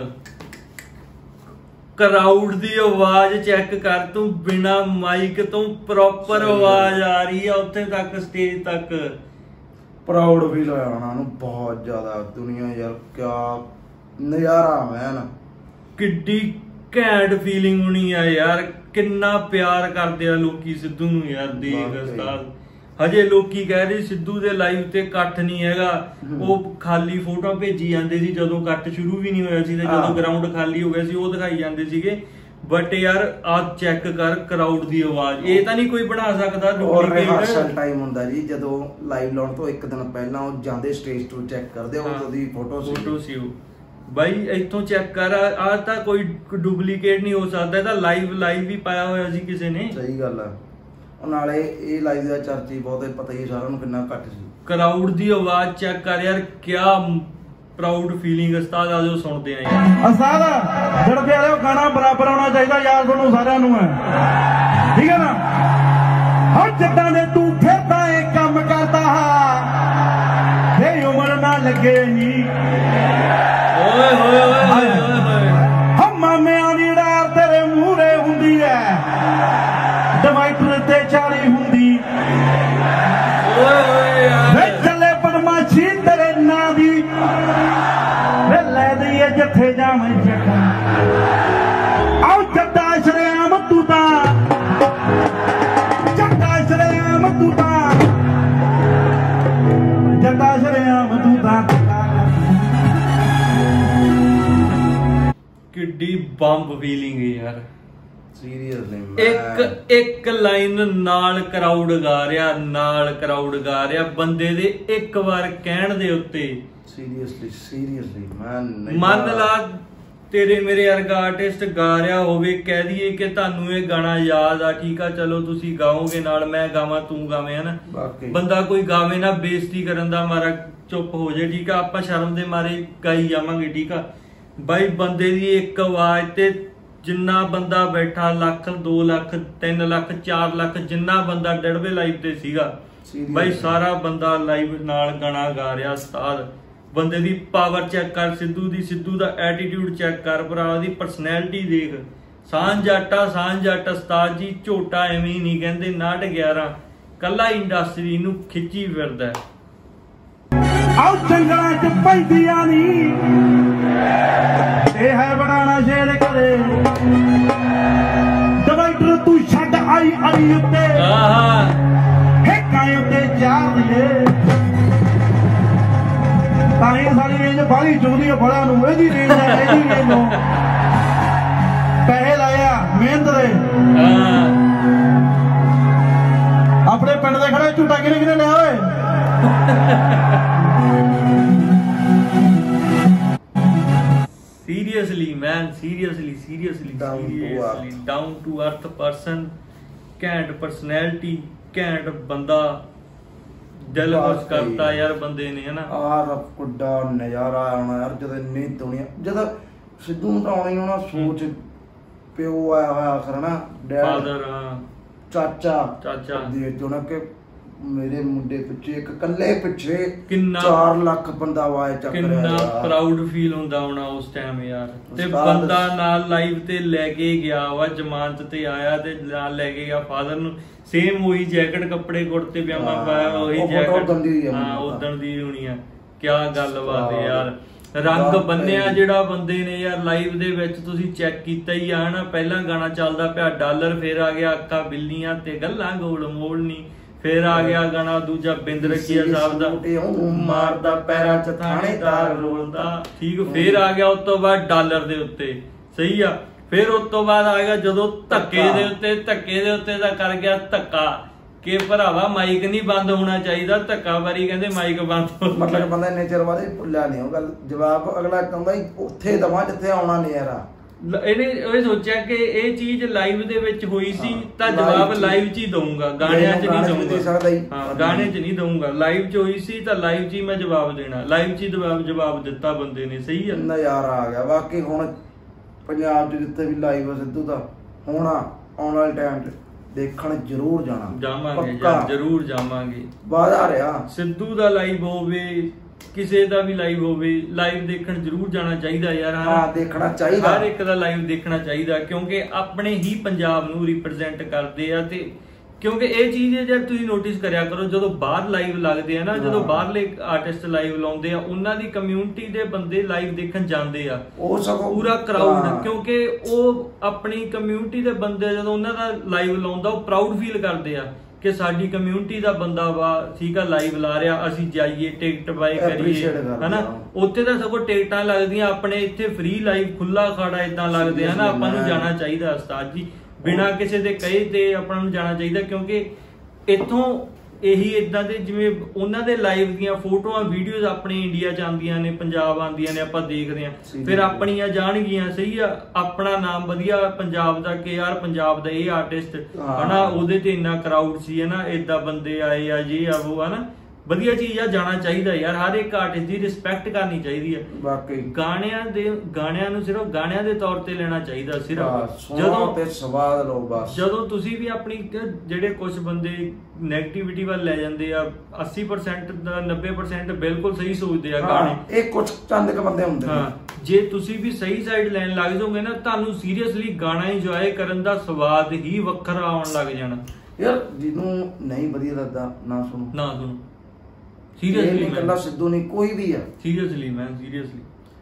ਕਰਾਊਡ ਦੀ ਆਵਾਜ਼ ਚੈੱਕ ਕਰ ਤੂੰ, ਬਿਨਾ ਮਾਈਕ ਤੋਂ ਪ੍ਰੋਪਰ ਆਵਾਜ਼ ਆ ਰਹੀ ਆ ਉੱਥੇ ਤੱਕ, ਸਟੇਜ ਤੱਕ। ਪ੍ਰਾਊਡ ਫੀਲ ਹੋਇਆ ਉਹਨਾਂ ਨੂੰ ਬਹੁਤ ਜ਼ਿਆਦਾ। ਦੁਨੀਆ ਯਾਰ ਕਿਆ ਨਜ਼ਾਰਾ ਮੈਨ, ਕਿੱਡੀ ਘੈਂਟ ਫੀਲਿੰਗ ਹੋਣੀ ਆ ਯਾਰ, ਕਿੰਨਾ ਪਿਆਰ ਕਰਦੇ ਆ ਲੋਕੀ ਸਿੱਧੂ ਨੂੰ ਯਾਰ। ਦੇਖ ਉਸਤਾਦ, ਹਜੇ ਲੋਕੀ ਕਹਿ ਰਹੇ ਸਿੱਧੂ ਦੇ ਲਾਈਵ ਤੇ ਇਕੱਠ ਨਹੀਂ ਹੈਗਾ, ਉਹ ਖਾਲੀ ਫੋਟੋ ਭੇਜੀ ਜਾਂਦੇ ਸੀ ਜਦੋਂ ਇਕੱਠ ਸ਼ੁਰੂ ਵੀ ਨਹੀਂ ਹੋਇਆ ਸੀ, ਤੇ ਜਦੋਂ ਗਰਾਊਂਡ ਖਾਲੀ ਹੋ ਗਿਆ ਸੀ ਉਹ ਦਿਖਾਈ ਜਾਂਦੇ ਸੀਗੇ। ਬਟ ਯਾਰ ਆ ਚੈੱਕ ਕਰ ਕਰਾਊਡ ਦੀ ਆਵਾਜ਼, ਇਹ ਤਾਂ ਨਹੀਂ ਕੋਈ ਬਣਾ ਸਕਦਾ ਡੁਪਲੀਕੇਟ। ਟਾਈਮ ਹੁੰਦਾ ਜੀ ਜਦੋਂ ਲਾਈਵ ਲਾਉਣ ਤੋਂ ਇੱਕ ਦਿਨ ਪਹਿਲਾਂ ਉਹ ਜਾਂਦੇ ਸਟੇਜ ਤੋਂ ਚੈੱਕ ਕਰਦੇ, ਉਹਦੀ ਫੋਟੋ ਫੋਟੋ ਸੀ ਉਹ। ਬਾਈ ਇੱਥੋਂ ਚੈੱਕ ਕਰ, ਆ ਤਾਂ ਕੋਈ ਡੁਪਲੀਕੇਟ ਨਹੀਂ ਹੋ ਸਕਦਾ, ਇਹ ਤਾਂ ਲਾਈਵ ਲਾਈਵ ਵੀ ਪਾਇਆ ਹੋਇਆ ਸੀ ਕਿਸੇ ਨੇ। ਸਹੀ ਗੱਲ ਆ। ਨਾਲੇ ਇਹ ਲਾਈਵ ਦਾ ਚਰਚੀ ਬਹੁਤ ਪਤਾ ਹੀ ਸਾਰਿਆਂ ਨੂੰ ਕਿੰਨਾ ਘੱਟ ਸੀ। ਕਰਾਊਡ ਦੀ ਆਵਾਜ਼ ਚੈੱਕ ਕਰ ਯਾਰ, ਕਿਆ ਪ੍ਰਾਊਡ ਫੀਲਿੰਗ। ਉਸਤਾਦ ਆਜੋ ਸੁਣਦੇ ਆ ਯਾਰ। ਉਸਤਾਦ ਜੜ ਪਿਆਰਿਓ, ਗਾਣਾ ਬਰਾਬਰ ਆਉਣਾ ਚਾਹੀਦਾ ਯਾਰ ਤੁਹਾਨੂੰ ਸਾਰਿਆਂ ਨੂੰ ਹੈ, ਠੀਕ ਹੈ ਨਾ। ਹਰ ਜੱਟਾਂ ਦੇ ਤੂੰ ਫਿਰਦਾ ਏ ਕੰਮ ਕਰਦਾ, ਤੇ ਉਮਰ ਨਾ ਲੱਗੇ ਨੀ। ਓਏ ਹੋਏ ਹੋਏ ਹੋਏ ਹੋਏ, ਹਮ ਮਾਮਿਆਂ ਦੀ ਡਾਰ ਤੇਰੇ ਮੂਹਰੇ ਹੁੰਦੀ ਐ, ਡਿਵਾਈਡਰ ਤੇ ਚਾਲੀ ਹੁੰਦੀ। ਓਏ ਹੋਏ ਯਾਰ, ਵੇ ਚੱਲੇ ਬਦਮਾਸ਼ੀ ਤੇਰੇ ਨਾਂ ਦੀ, ਵੇ ਲੈ ਦਈਏ ਜਿੱਥੇ ਜਾਵੇਂ ਜੱਟਾਂ। ਆਓ ਜੱਟਾ ਸ਼ਰੇਆਮ ਤੂੰ ਤਾਂ, ਜੱਟਾ ਸ਼ਰੇਆਮ ਤੂੰ ਤਾਂ, ਜੱਟਾ ਸ਼ਰੇਆਮ ਤੂੰ ਤਾਂ। ਕਿੱਡੀ ਬੰਬ ਫੀਲਿੰਗ ਯਾਰ, ਸੀਰੀਅਸਲੀ। ਇੱਕ ਇੱਕ ਲਾਈਨ ਨਾਲ ਕਰਾਊਡ ਗਾ ਰਿਹਾ, ਨਾਲ ਕਰਾਊਡ ਗਾ ਰਿਹਾ, ਬੰਦੇ ਦੇ ਇੱਕ ਵਾਰ ਕਹਿਣ ਦੇ ਉੱਤੇ। ਸੀਰੀਅਸਲੀ ਸੀਰੀਅਸਲੀ ਮੈਂ ਮੰਨ ਲਾ ਤੇਰੇ ਮੇਰੇ ਵਰਗਾ ਆਰਟਿਸਟ ਗਾ ਰਿਹਾ ਹੋਵੇ, ਕਹਿ ਦਈਏ ਕਿ ਤੁਹਾਨੂੰ ਇਹ ਗਾਣਾ ਯਾਦ ਆ, ਠੀਕ ਆ, ਚਲੋ ਤੁਸੀਂ ਗਾਓਗੇ, ਨਾਲ ਮੈਂ ਗਾਵਾਂ ਤੂੰ ਗਾਵੇਂ, ਹਨਾ। ਬੰਦਾ ਕੋਈ ਗਾਵੇ ਨਾ ਬੇਇੱਜ਼ਤੀ ਕਰਨ ਦਾ ਮਾਰਾ ਚੁੱਪ ਹੋ ਜਾਏ, ਠੀਕ ਆ, ਆਪਾਂ ਸ਼ਰਮ ਦੇ ਮਾਰੇ ਗਾਈ ਜਾਵਾਂਗੇ, ਠੀਕ ਆ। ਬਾਈ ਬੰਦੇ ਦੀ ਇੱਕ ਆਵਾਜ਼ ਤੇ ਜਿੰਨਾ ਬੰਦਾ ਬੈਠਾ, ਲੱਖ, ਦੋ ਲੱਖ, ਤਿੰਨ ਲੱਖ, ਚਾਰ ਲੱਖ, ਜਿੰਨਾ ਬੰਦਾ ਡੜਵੇ ਲਾਈਵ ਤੇ ਸੀਗਾ, ਬਾਈ ਸਾਰਾ ਬੰਦਾ ਲਾਈਵ ਨਾਲ ਗਾਣਾ ਗਾ ਰਿਹਾ। ਉਸਤਾਦ ਬੰਦੇ ਦੀ ਪਾਵਰ ਚੈੱਕ ਕਰ, ਸਿੱਧੂ ਦੀ, ਸਿੱਧੂ ਦਾ ਐਟੀਟਿਊਡ ਚੈੱਕ ਕਰ, ਭਰਾ ਦੀ ਪਰਸਨੈਲਿਟੀ ਦੇਖ। ਸਾਂਝ ਜਾਟਾ ਸਾਂਝ ਜੱਟ ਉਸਤਾਦ ਜੀ, ਝੋਟਾ ਐਵੇਂ ਹੀ ਨਹੀਂ ਕਹਿੰਦੇ, ਨਾਟ ਗਿਆਰਾਂ ਕੱਲਾ ਇੰਡਸਟਰੀ ਨੂੰ ਖਿੱਚੀ ਫਿਰਦਾ। ਆਓ ਜੰਗਲਾਂ ਚ ਪੈਂਦੀਆਂ ਨੀ, ਇਹ ਹੈ ਬਣਾਣਾ ਸ਼ੇਰ ਕਰੇ, ਚੌਂਕੀ ਉੱਤੇ ਹੇਕਾਂ ਉੱਤੇ ਚਾੜੀਏ ਤਾਂ ਹੀ ਸਾਡੀ ਰੇਂਜ ਬਾਹਲੀ ਚੁਗਦੀ ਆ ਬੜਾ ਨੂੰ ਇਹਦੀ ਰੇਂਜ ਆ ਇਹਦੀ ਰੇਂਜ ਨੂੰ ਪੈਸੇ ਲਾਇਆ ਮਿਹਨਤ ਦੇ ਆਪਣੇ ਪਿੰਡ ਦੇ ਖੜੇ ਝੂਟਾ ਕਿਹਨੇ ਕਿਹਨੇ ਲਿਆ ਓਏ seriously man seriously seriously seriously down to earth person ਘੈਂਟ ਪਰਸਨੈਲਿਟੀ ਘੈਂਟ ਬੰਦਾ ਦਿਲ ਖੁਸ਼ ਕਰਤਾ ਯਾਰ ਬੰਦੇ ਨੇ ਹਨਾ ਆਹ ਕੁੱਡਾ ਨਜ਼ਾਰਾ ਆਉਣਾ ਯਾਰ ਜਦੋਂ ਇੰਨੀ ਦੁਨੀਆ ਜਦੋਂ ਸਿੱਧੂ ਨੂੰ ਤਾਂ ਆਉਣੀ ਹੋਣਾ ਸੋਚ ਪਿਓ ਆਇਆ ਹੋਇਆ ਕਰਨਾ ਫਾਦਰ ਚਾਚਾ ਚਾਚਾ ਦੇ ਜੋ ਨਾ ਕਿ ਮੇਰੇ ਮੁੰਡੇ ਪਿੱਛੇ ਇੱਕ ਕੱਲੇ ਪਿੱਛੇ ਕਿੰਨਾ ਚਾਰ ਲੱਖ ਬੰਦਾ ਵਾਏ ਚੱਕ ਰਿਹਾ ਕਿੰਨਾ ਪ੍ਰਾਊਡ ਫੀਲ ਹੁੰਦਾ ਹੋਣਾ ਉਸ ਟਾਈਮ ਯਾਰ ਤੇ ਬੰਦਾ ਨਾਲ ਲਾਈਵ ਤੇ ਲੈ ਕੇ ਗਿਆ ਵਾ ਜ਼ਮਾਨਤ ਤੇ ਆਇਆ ਤੇ ਨਾਲ ਲੈ ਕੇ ਗਿਆ ਫਾਦਰ ਨੂੰ ਸੇਮ ਉਹੀ ਜੈਕਟ ਕੱਪੜੇ ਕੁੜਤੇ ਪਜਾਮਾ ਪਾਇਆ ਉਹੀ ਜੈਕਟ ਹਾਂ ਉਦਣ ਦੀ ਹੋਣੀ ਆ ਕਿਆ ਗੱਲਬਾਤ ਯਾਰ ਰੰਗ ਬੰਨਿਆ ਜਿਹੜਾ ਬੰਦੇ ਨੇ ਯਾਰ ਲਾਈਵ ਦੇ ਵਿੱਚ ਤੁਸੀਂ ਚੈੱਕ ਕੀਤਾ ਹੀ ਆ ਨਾ ਪਹਿਲਾਂ ਗਾਣਾ ਚੱਲਦਾ ਪਿਆ ਡਾਲਰ ਫੇਰ ਆ ਗਿਆ ਅੱਖਾਂ ਬਿੱਲੀਆਂ ਤੇ ਗੱਲਾਂ ਗੋਲ ਮੋੜਨੀ ਫੇਰ ਆ ਗਿਆ ਗਾਣਾ ਦੂਜਾ ਬਿੰਦ ਰਖੀਆ ਸਾਹਿਬ ਦਾ ਮਾਰਦਾ ਪੈਰਾਂ ਚ ਥਾਣੇਦਾਰ ਰੋਲਦਾ ਠੀਕ ਫੇਰ ਆ ਗਿਆ ਉਸ ਤੋਂ ਬਾਅਦ ਡਾਲਰ ਦੇ ਉੱਤੇ ਸਹੀ ਆ ਫਿਰ ਉਸ ਤੋਂ ਬਾਅਦ ਆ ਗਿਆ ਜਦੋਂ ਧੱਕੇ ਦੇ ਉੱਤੇ ਧੱਕੇ ਦੇ ਉੱਤੇ ਦਾ ਕਰ ਗਿਆ ਧੱਕਾ ਕਿ ਭਰਾਵਾ ਮਾਈਕ ਨਹੀਂ ਬੰਦ ਹੋਣਾ ਚਾਹੀਦਾ ਧੱਕਾ ਵਾਰੀ ਕਹਿੰਦੇ ਮਾਈਕ ਬੰਦ ਹੋ ਮਤਲਬ ਬੰਦਾ ਇੰਨੇ ਚਿਰ ਬਾਅਦ ਭੁੱਲਿਆ ਨਹੀਂ ਉਹ ਗੱਲ ਜਵਾਬ ਅਗਲਾ ਕਹਿੰਦਾ ਉੱਥੇ ਦਵਾਂ ਜਿੱਥੇ ਆਉਣਾ ਨਜ਼ਾਰਾ ਇਹਨੇ ਇਹ ਸੋਚਿਆ ਕਿ ਇਹ ਚੀਜ਼ ਲਾਈਵ ਦੇ ਵਿੱਚ ਹੋਈ ਸੀ ਤਾਂ ਜਵਾਬ ਲਾਈਵ 'ਚ ਹੀ ਦਊਂਗਾ ਗਾਣਿਆਂ 'ਚ ਨਹੀਂ ਦਊਂਗਾ ਹਾਂ ਗਾਣੇ 'ਚ ਨਹੀਂ ਦਊਂਗਾ ਲਾਈਵ 'ਚ ਹੋਈ ਸੀ ਤਾਂ ਲਾਈਵ 'ਚ ਹੀ ਮੈਂ ਜਵਾਬ ਦੇਣਾ ਲਾਈਵ 'ਚ ਹੀ ਜਵਾਬ ਦਿੱਤਾ ਬੰਦੇ ਨੇ ਸਹੀ ਆ ਨਜ਼ਾਰਾ ਆ ਗਿਆ ਬਾਕੀ ਹੁਣ ਪੰਜਾਬ 'ਚ ਜਿੱਥੇ ਵੀ ਲਾਈਵ ਸਿੱਧੂ ਦਾ ਹੋਣਾ ਆਉਣ ਵਾਲੇ ਟਾਈਮ 'ਚ ਦੇਖਣ ਜ਼ਰੂਰ ਜਾਣਾ ਜਾਵਾਂਗੇ ਜ਼ਰੂਰ ਜਾਵਾਂਗੇ ਵਾਦਾ ਰਿਹਾ ਸਿੱਧੂ ਦਾ ਲਾਈਵ ਹੋਵੇ ਕਿਸੇ ਦਾ ਵੀ ਲਾਈਵ ਹੋਵੇ ਲਾਈਵ ਦੇਖਣ ਜ਼ਰੂਰ ਜਾਣਾ ਚਾਹੀਦਾ ਯਾਰ ਹਾਂ ਦੇਖਣਾ ਚਾਹੀਦਾ ਹਰ ਇੱਕ ਦਾ ਲਾਈਵ ਦੇਖਣਾ ਚਾਹੀਦਾ ਕਿਉਂਕਿ ਆਪਣੇ ਹੀ ਪੰਜਾਬ ਨੂੰ ਰਿਪਰੈਜ਼ੈਂਟ ਕਰਦੇ ਆ ਤੇ ਕਿਉਂਕਿ ਇਹ ਚੀਜ਼ ਹੈ ਜਦ ਤੁਸੀਂ ਨੋਟਿਸ ਕਰਿਆ ਕਰੋ ਜਦੋਂ ਬਾਹਰ ਲਾਈਵ ਲੱਗਦੇ ਆ ਨਾ ਜਦੋਂ ਬਾਹਰਲੇ ਆਰਟਿਸਟ ਲਾਈਵ ਲਾਉਂਦੇ ਆ ਉਹਨਾਂ ਦੀ ਕਮਿਊਨਿਟੀ ਦੇ ਬੰਦੇ ਲਾਈਵ ਦੇਖਣ ਜਾਂਦੇ ਆ ਉਹ ਸਗੋਂ ਪੂਰਾ ਕਰਾਊਡ ਕਿਉਂਕਿ ਉਹ ਆਪਣੀ ਕਮਿਊਨਿਟੀ ਦੇ ਬੰਦੇ ਜਦੋਂ ਉਹਨਾਂ ਦਾ ਲਾਈਵ ਲਾਉਂਦਾ ਉਹ ਪ੍ਰਾਊਡ ਫੀਲ ਕਰਦੇ ਆ ਕਿ ਸਾਡੀ ਕਮਿਊਨਿਟੀ ਦਾ ਬੰਦਾ ਵਾ ਠੀਕ ਆ ਲਾਈਵ ਲਾ ਰਿਹਾ ਅਸੀਂ ਜਾਈਏ ਟਿਕਟ ਬਾਈ ਕਰੀਏ ਹਨਾ ਉੱਥੇ ਤਾਂ ਸਗੋਂ ਟਿਕਟਾਂ ਲੱਗਦੀਆਂ ਆਪਣੇ ਇੱਥੇ ਫ੍ਰੀ ਲਾਈਵ ਖੁੱਲਾ ਖਾੜਾ ਇਦਾਂ ਲੱਗਦੇ ਆ ਨਾ ਆਪਾਂ ਨੂੰ ਜਾਣਾ ਚਾਹੀਦਾ ਉਸਤਾਦ ਜੀ ਬਿਨਾਂ ਕਿਸੇ ਦੇ ਕਹੇ ਤੇ ਆਪਾਂ ਨੂੰ ਜਾਣਾ ਚਾਹੀਦਾ ਕਿਉਂਕਿ ਇੱਥੋਂ ਇਹੀ ਇਦਾਂ ਦੇ ਜਿਵੇਂ ਉਹਨਾਂ ਦੇ ਲਾਈਵ ਦੀਆਂ ਫੋਟੋਆਂ ਵੀਡੀਓਜ਼ ਆਪਣੇ ਇੰਡੀਆ 'ਚ ਆਉਂਦੀਆਂ ਨੇ ਪੰਜਾਬ ਆਉਂਦੀਆਂ ਨੇ ਆਪਾਂ ਦੇਖਦੇ ਹਾਂ ਫਿਰ ਆਪਣੀਆਂ ਜਾਣਗੀਆਂ ਸਹੀ ਆ ਆਪਣਾ ਨਾਮ ਵਧੀਆ ਪੰਜਾਬ ਦਾ ਕਿ ਯਾਰ ਪੰਜਾਬ ਦਾ ਇਹ ਆਰਟਿਸਟ ਹਨਾ ਉਹਦੇ ਤੇ ਇੰਨਾ ਕਰਾਊਡ ਸੀ ਹਨਾ ਏਦਾਂ ਬੰਦੇ ਆਏ ਆ ਜੇ ਆ ਉਹ ਹਨਾ ਵਧੀਆ ਚੀਜ਼ ਆ ਜਾਣਾ ਚਾਹੀਦਾ ਯਾਰ ਹਰ ਇੱਕ ਆਰਟਿਸਟ ਦੀ ਰਿਸਪੈਕਟ ਕਰਨੀ ਚਾਹੀਦੀ ਹੈ ਵਾਕਈ ਗਾਣਿਆਂ ਦੇ ਗਾਣਿਆਂ ਨੂੰ ਸਿਰਫ ਗਾਣਿਆਂ ਦੇ ਤੌਰ ਤੇ ਲੈਣਾ ਚਾਹੀਦਾ ਸਿਰਫ ਜਦੋਂ ਤੇ ਸਵਾਦ ਲਓ ਬਸ ਜਦੋਂ ਤੁਸੀਂ ਵੀ ਆਪਣੀ ਜਿਹੜੇ ਕੁਝ ਬੰਦੇ ਨੈਗੇਟਿਵਿਟੀ ਵੱਲ ਲੈ ਜਾਂਦੇ ਆ ਅੱਸੀ ਪਰਸੈਂਟ ਦਾ ਨੱਬੇ ਪਰਸੈਂਟ ਬਿਲਕੁਲ ਸਹੀ ਸੋਚਦੇ ਆ ਗਾਣੇ ਇਹ ਕੁਝ ਚੰਦ ਕ ਬੰਦੇ ਹੁੰਦੇ ਹਾਂ ਜੇ ਤੁਸੀਂ ਵੀ ਸਹੀ ਸਾਈਡ ਲੈਣ ਲੱਗ ਜਾਓਗੇ ਨਾ ਤੁਹਾਨੂੰ ਸੀਰੀਅਸਲੀ ਗਾਣਾ ਇੰਜੋਏ ਕਰਨ ਦਾ ਸਵਾਦ ਹੀ ਵੱਖਰਾ ਆਉਣ ਲੱਗ ਜਾਣਾ ਯਾਰ ਜਿਹਨੂੰ ਨਹੀਂ ਵਧੀਆ ਲੱਗਦਾ ਨਾ ਸੁਣੋ ਨਾ ਸੁਣੋ ਸੀਰੀਅਸਲੀ ਕੱਲਾ ਸਿੱਧੂ ਨਹੀਂ ਕੋਈ ਵੀ ਆ ਸੀਰੀਅਸਲੀ ਮੈਂ ਸੀਰੀਅਸਲੀ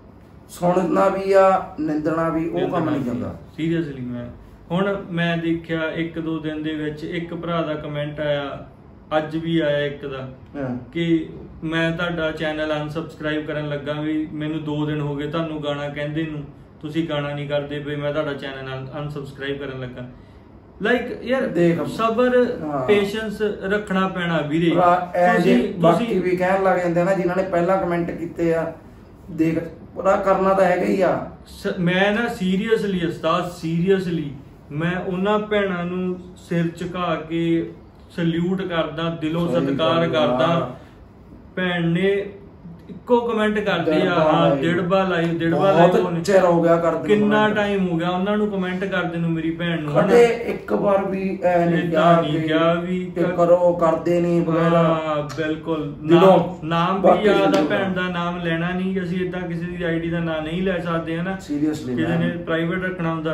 ਸੁਣਨਾ ਵੀ ਆ ਨਿੰਦਣਾ ਵੀ ਉਹ ਕੰਮ ਨਹੀਂ ਜਾਂਦਾ ਸੀਰੀਅਸਲੀ ਮੈਂ ਹੁਣ ਮੈਂ ਦੇਖਿਆ ਇੱਕ ਦੋ ਦਿਨ ਦੇ ਵਿੱਚ ਇੱਕ ਭਰਾ ਦਾ ਕਮੈਂਟ ਆਇਆ ਅੱਜ ਵੀ ਆਇਆ ਇੱਕ ਦਾ ਕਿ ਮੈਂ ਤੁਹਾਡਾ ਚੈਨਲ ਅਨਸਬਸਕ੍ਰਾਈਬ ਕਰਨ ਲੱਗਾ ਵੀ ਮੈਨੂੰ ਦੋ ਦਿਨ ਹੋ ਗਏ ਤੁਹਾਨੂੰ ਗਾਣਾ ਕਹਿੰਦੇ ਨੂੰ ਤੁਸੀਂ ਗਾਣਾ ਨਹੀਂ ਕਰਦੇ ਪਏ ਮੈਂ ਤੁਹਾਡਾ ਚੈਨਲ ਅਨਸਬਸਕ੍ਰਾਈਬ ਕਰਨ ਲੱਗਾ ਲਾਈਕ ਯਾਰ ਸਬਰ ਪੇਸ਼ੈਂਸ ਰੱਖਣਾ ਪੈਣਾ ਵੀਰੇ ਤੁਸੀਂ ਬਾਕੀ ਵੀ ਕਹਿਣ ਲੱਗ ਜਾਂਦੇ ਨਾ ਜਿਨ੍ਹਾਂ ਨੇ ਪਹਿਲਾਂ ਕਮੈਂਟ ਕੀਤੇ ਆ ਦੇਖ ਪੂਰਾ ਕਰਨਾ ਤਾਂ ਹੈਗਾ ਹੀ ਆ ਮੈਂ ਨਾ ਸੀਰੀਅਸਲੀ ਉਸਤਾਦ ਸੀਰੀਅਸਲੀ ਮੈਂ ਉਹਨਾਂ ਭੈਣਾਂ ਨੂੰ ਸਿਰ ਝੁਕਾ ਕੇ ਸਲੂਟ ਕਰਦਾ ਦਿਲੋਂ ਸਤਿਕਾਰ ਕਰਦਾ ਭੈਣ ਨੇ ਇੱਕੋ ਕਮੈਂਟ ਕਰਦੇ ਆ ਹਾਂ ਡਿੜਬਾ ਲਾਈਵ ਡਿੜਬਾ ਲਾਈਵ ਚਿਰ ਹੋ ਗਿਆ ਕਰਦੇ ਕਿੰਨਾ ਟਾਈਮ ਹੋ ਗਿਆ ਉਹਨਾਂ ਨੂੰ ਕਮੈਂਟ ਕਰਦੇ ਨੂੰ ਮੇਰੀ ਭੈਣ ਨੂੰ ਕਦੇ ਇੱਕ ਵਾਰ ਵੀ ਐ ਨਹੀਂ ਕਿਹਾ ਵੀ ਕਰੋ ਕਰਦੇ ਨਹੀਂ ਵਗੈਰਾ ਹਾਂ ਬਿਲਕੁਲ ਨਾਮ ਵੀ ਯਾਦ ਆ ਭੈਣ ਦਾ ਨਾਮ ਲੈਣਾ ਨਹੀਂ ਅਸੀਂ ਇਦਾਂ ਕਿਸੇ ਦੀ ਆਈਡੀ ਦਾ ਨਾਮ ਨਹੀਂ ਲੈ ਸਕਦੇ ਹਨਾ ਸੀਰੀਅਸਲੀ ਕਿਸੇ ਨੇ ਪ੍ਰਾਈਵੇਟ ਰੱਖਣਾ ਹੁੰਦਾ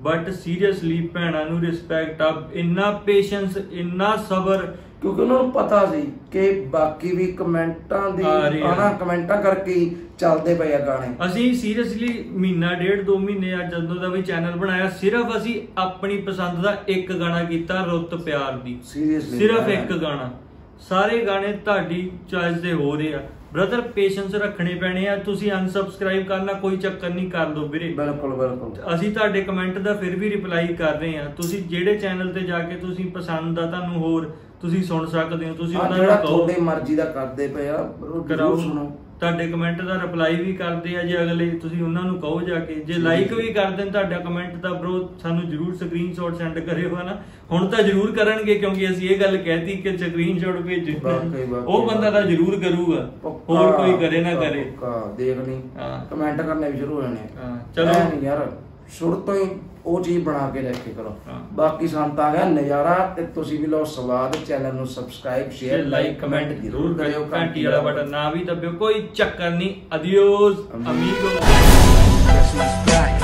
बट सीरियसली भैणां नूं रिस्पैक्ट आ, इन्ना पेशेंस इन्ना सबर, क्योंकि उन्होंने पता सी कि बाकी भी कमेंटां दी आना कमेंटां करके चलते पे गाने। ਅਸੀਂ ਸੀਰੀਅਸਲੀ ਮਹੀਨਾ ਡੇਢ ਦੋ ਮਹੀਨੇ ਆ ਜਦੋਂ ਦਾ ਵੀ ਚੈਨਲ ਬਣਾਇਆ, ਸਿਰਫ ਅਸੀਂ ਆਪਣੀ ਪਸੰਦ ਦਾ ਇੱਕ ਗਾਣਾ ਕੀਤਾ, ਰੁੱਤ ਪਿਆਰ ਦੀ, ਸੀਰੀਅਸਲੀ ਸਿਰਫ ਇੱਕ ਗਾਣਾ। ਸਾਰੇ ਗਾਣੇ ਤੁਹਾਡੀ ਚੋਇਸ ਦੇ ਹੋ ਰਹੇ ਆ ਬ੍ਰਦਰ, ਪੇਸ਼ੈਂਸ ਰੱਖਣੇ ਪੈਣੇ ਆ। ਤੁਸੀਂ ਅਨਸਬਸਕ੍ਰਾਈਬ ਕਰਨਾ ਕੋਈ ਚੱਕਰ ਨਹੀਂ, ਕਰ ਦੋ ਵੀਰੇ, ਬਿਲਕੁਲ ਬਿਲਕੁਲ। ਅਸੀਂ ਤੁਹਾਡੇ ਕਮੈਂਟ ਦਾ ਫਿਰ ਵੀ ਰਿਪਲਾਈ ਕਰ ਰਹੇ ਆ। ਤੁਸੀਂ ਜਿਹੜੇ ਚੈਨਲ ਤੇ ਜਾ ਕੇ ਤੁਸੀਂ ਪਸੰਦ ਆ ਤੁਹਾਨੂੰ ਹੋਰ ਤੁਸੀਂ ਸੁਣ ਸਕਦੇ ਹੋ, ਤੁਸੀਂ ਉਹਨਾਂ ਨੂੰ ਕਹੋ ਤੁਹਾਡੀ ਮਰਜ਼ੀ ਦਾ ਕਰਦੇ ਪਏ ਆ, ਕਰਾਓ, ਸੁਣੋ। ਤੁਹਾਡੇ ਕਮੈਂਟ ਦਾ ਰਿਪਲਾਈ ਵੀ ਕਰਦੇ ਆ ਜੇ ਅਗਲੇ, ਤੁਸੀਂ ਉਹਨਾਂ ਨੂੰ ਕਹੋ ਜਾ ਕੇ। ਜੇ ਲਾਈਕ ਵੀ ਕਰ ਦੇਣ ਤੁਹਾਡਾ ਕਮੈਂਟ ਤਾਂ ਬ్రో ਸਾਨੂੰ ਜਰੂਰ ਸਕਰੀਨਸ਼ਾਟ ਸੈਂਡ ਕਰਿਓ ਹਨਾ। ਹੁਣ ਤਾਂ ਜਰੂਰ ਕਰਨਗੇ ਕਿਉਂਕਿ ਅਸੀਂ ਇਹ ਗੱਲ ਕਹਿਤੀ ਕਿ ਸਕਰੀਨਸ਼ਾਟ ਭੇਜੋ, ਉਹ ਬੰਦਾ ਤਾਂ ਜਰੂਰ ਕਰੂਗਾ, ਹੋਰ ਕੋਈ ਕਰੇ ਨਾ ਕਰੇ। ਦੇਖ ਲਈ ਕਮੈਂਟ ਕਰਨੇ ਵੀ ਸ਼ੁਰੂ ਹੋ ਜਾਣੇ। ਚਲੋ ਨਹੀਂ ਯਾਰ, ਸ਼ੁਰੂ ਤੋਂ ਹੀ ਉਹ ਚੀਜ਼ ਬਣਾ ਕੇ ਲੈ ਕੇ ਕਰੋ। ਬਾਕੀ ਸਾਨੂੰ ਤਾਂ ਗਿਆ ਨਜ਼ਾਰਾ, ਤੇ ਤੁਸੀਂ ਵੀ ਲਓ ਸਵਾਦ। ਚੈਨਲ ਨੂੰ ਸਬਸਕ੍ਰਾਈਬ ਸ਼ੇਅਰ ਲਾਈਕ ਕਮੈਂਟ ਜ਼ਰੂਰ ਕਰਿਓ, ਘੰਟੀ ਵਾਲਾ ਬਟਨ ਨਾ ਵੀ ਦਬਿਓ, ਕੋਈ ਚੱਕਰ ਨਹੀਂ। ਅਡੀਓਸ ਅਮੀਗੋ।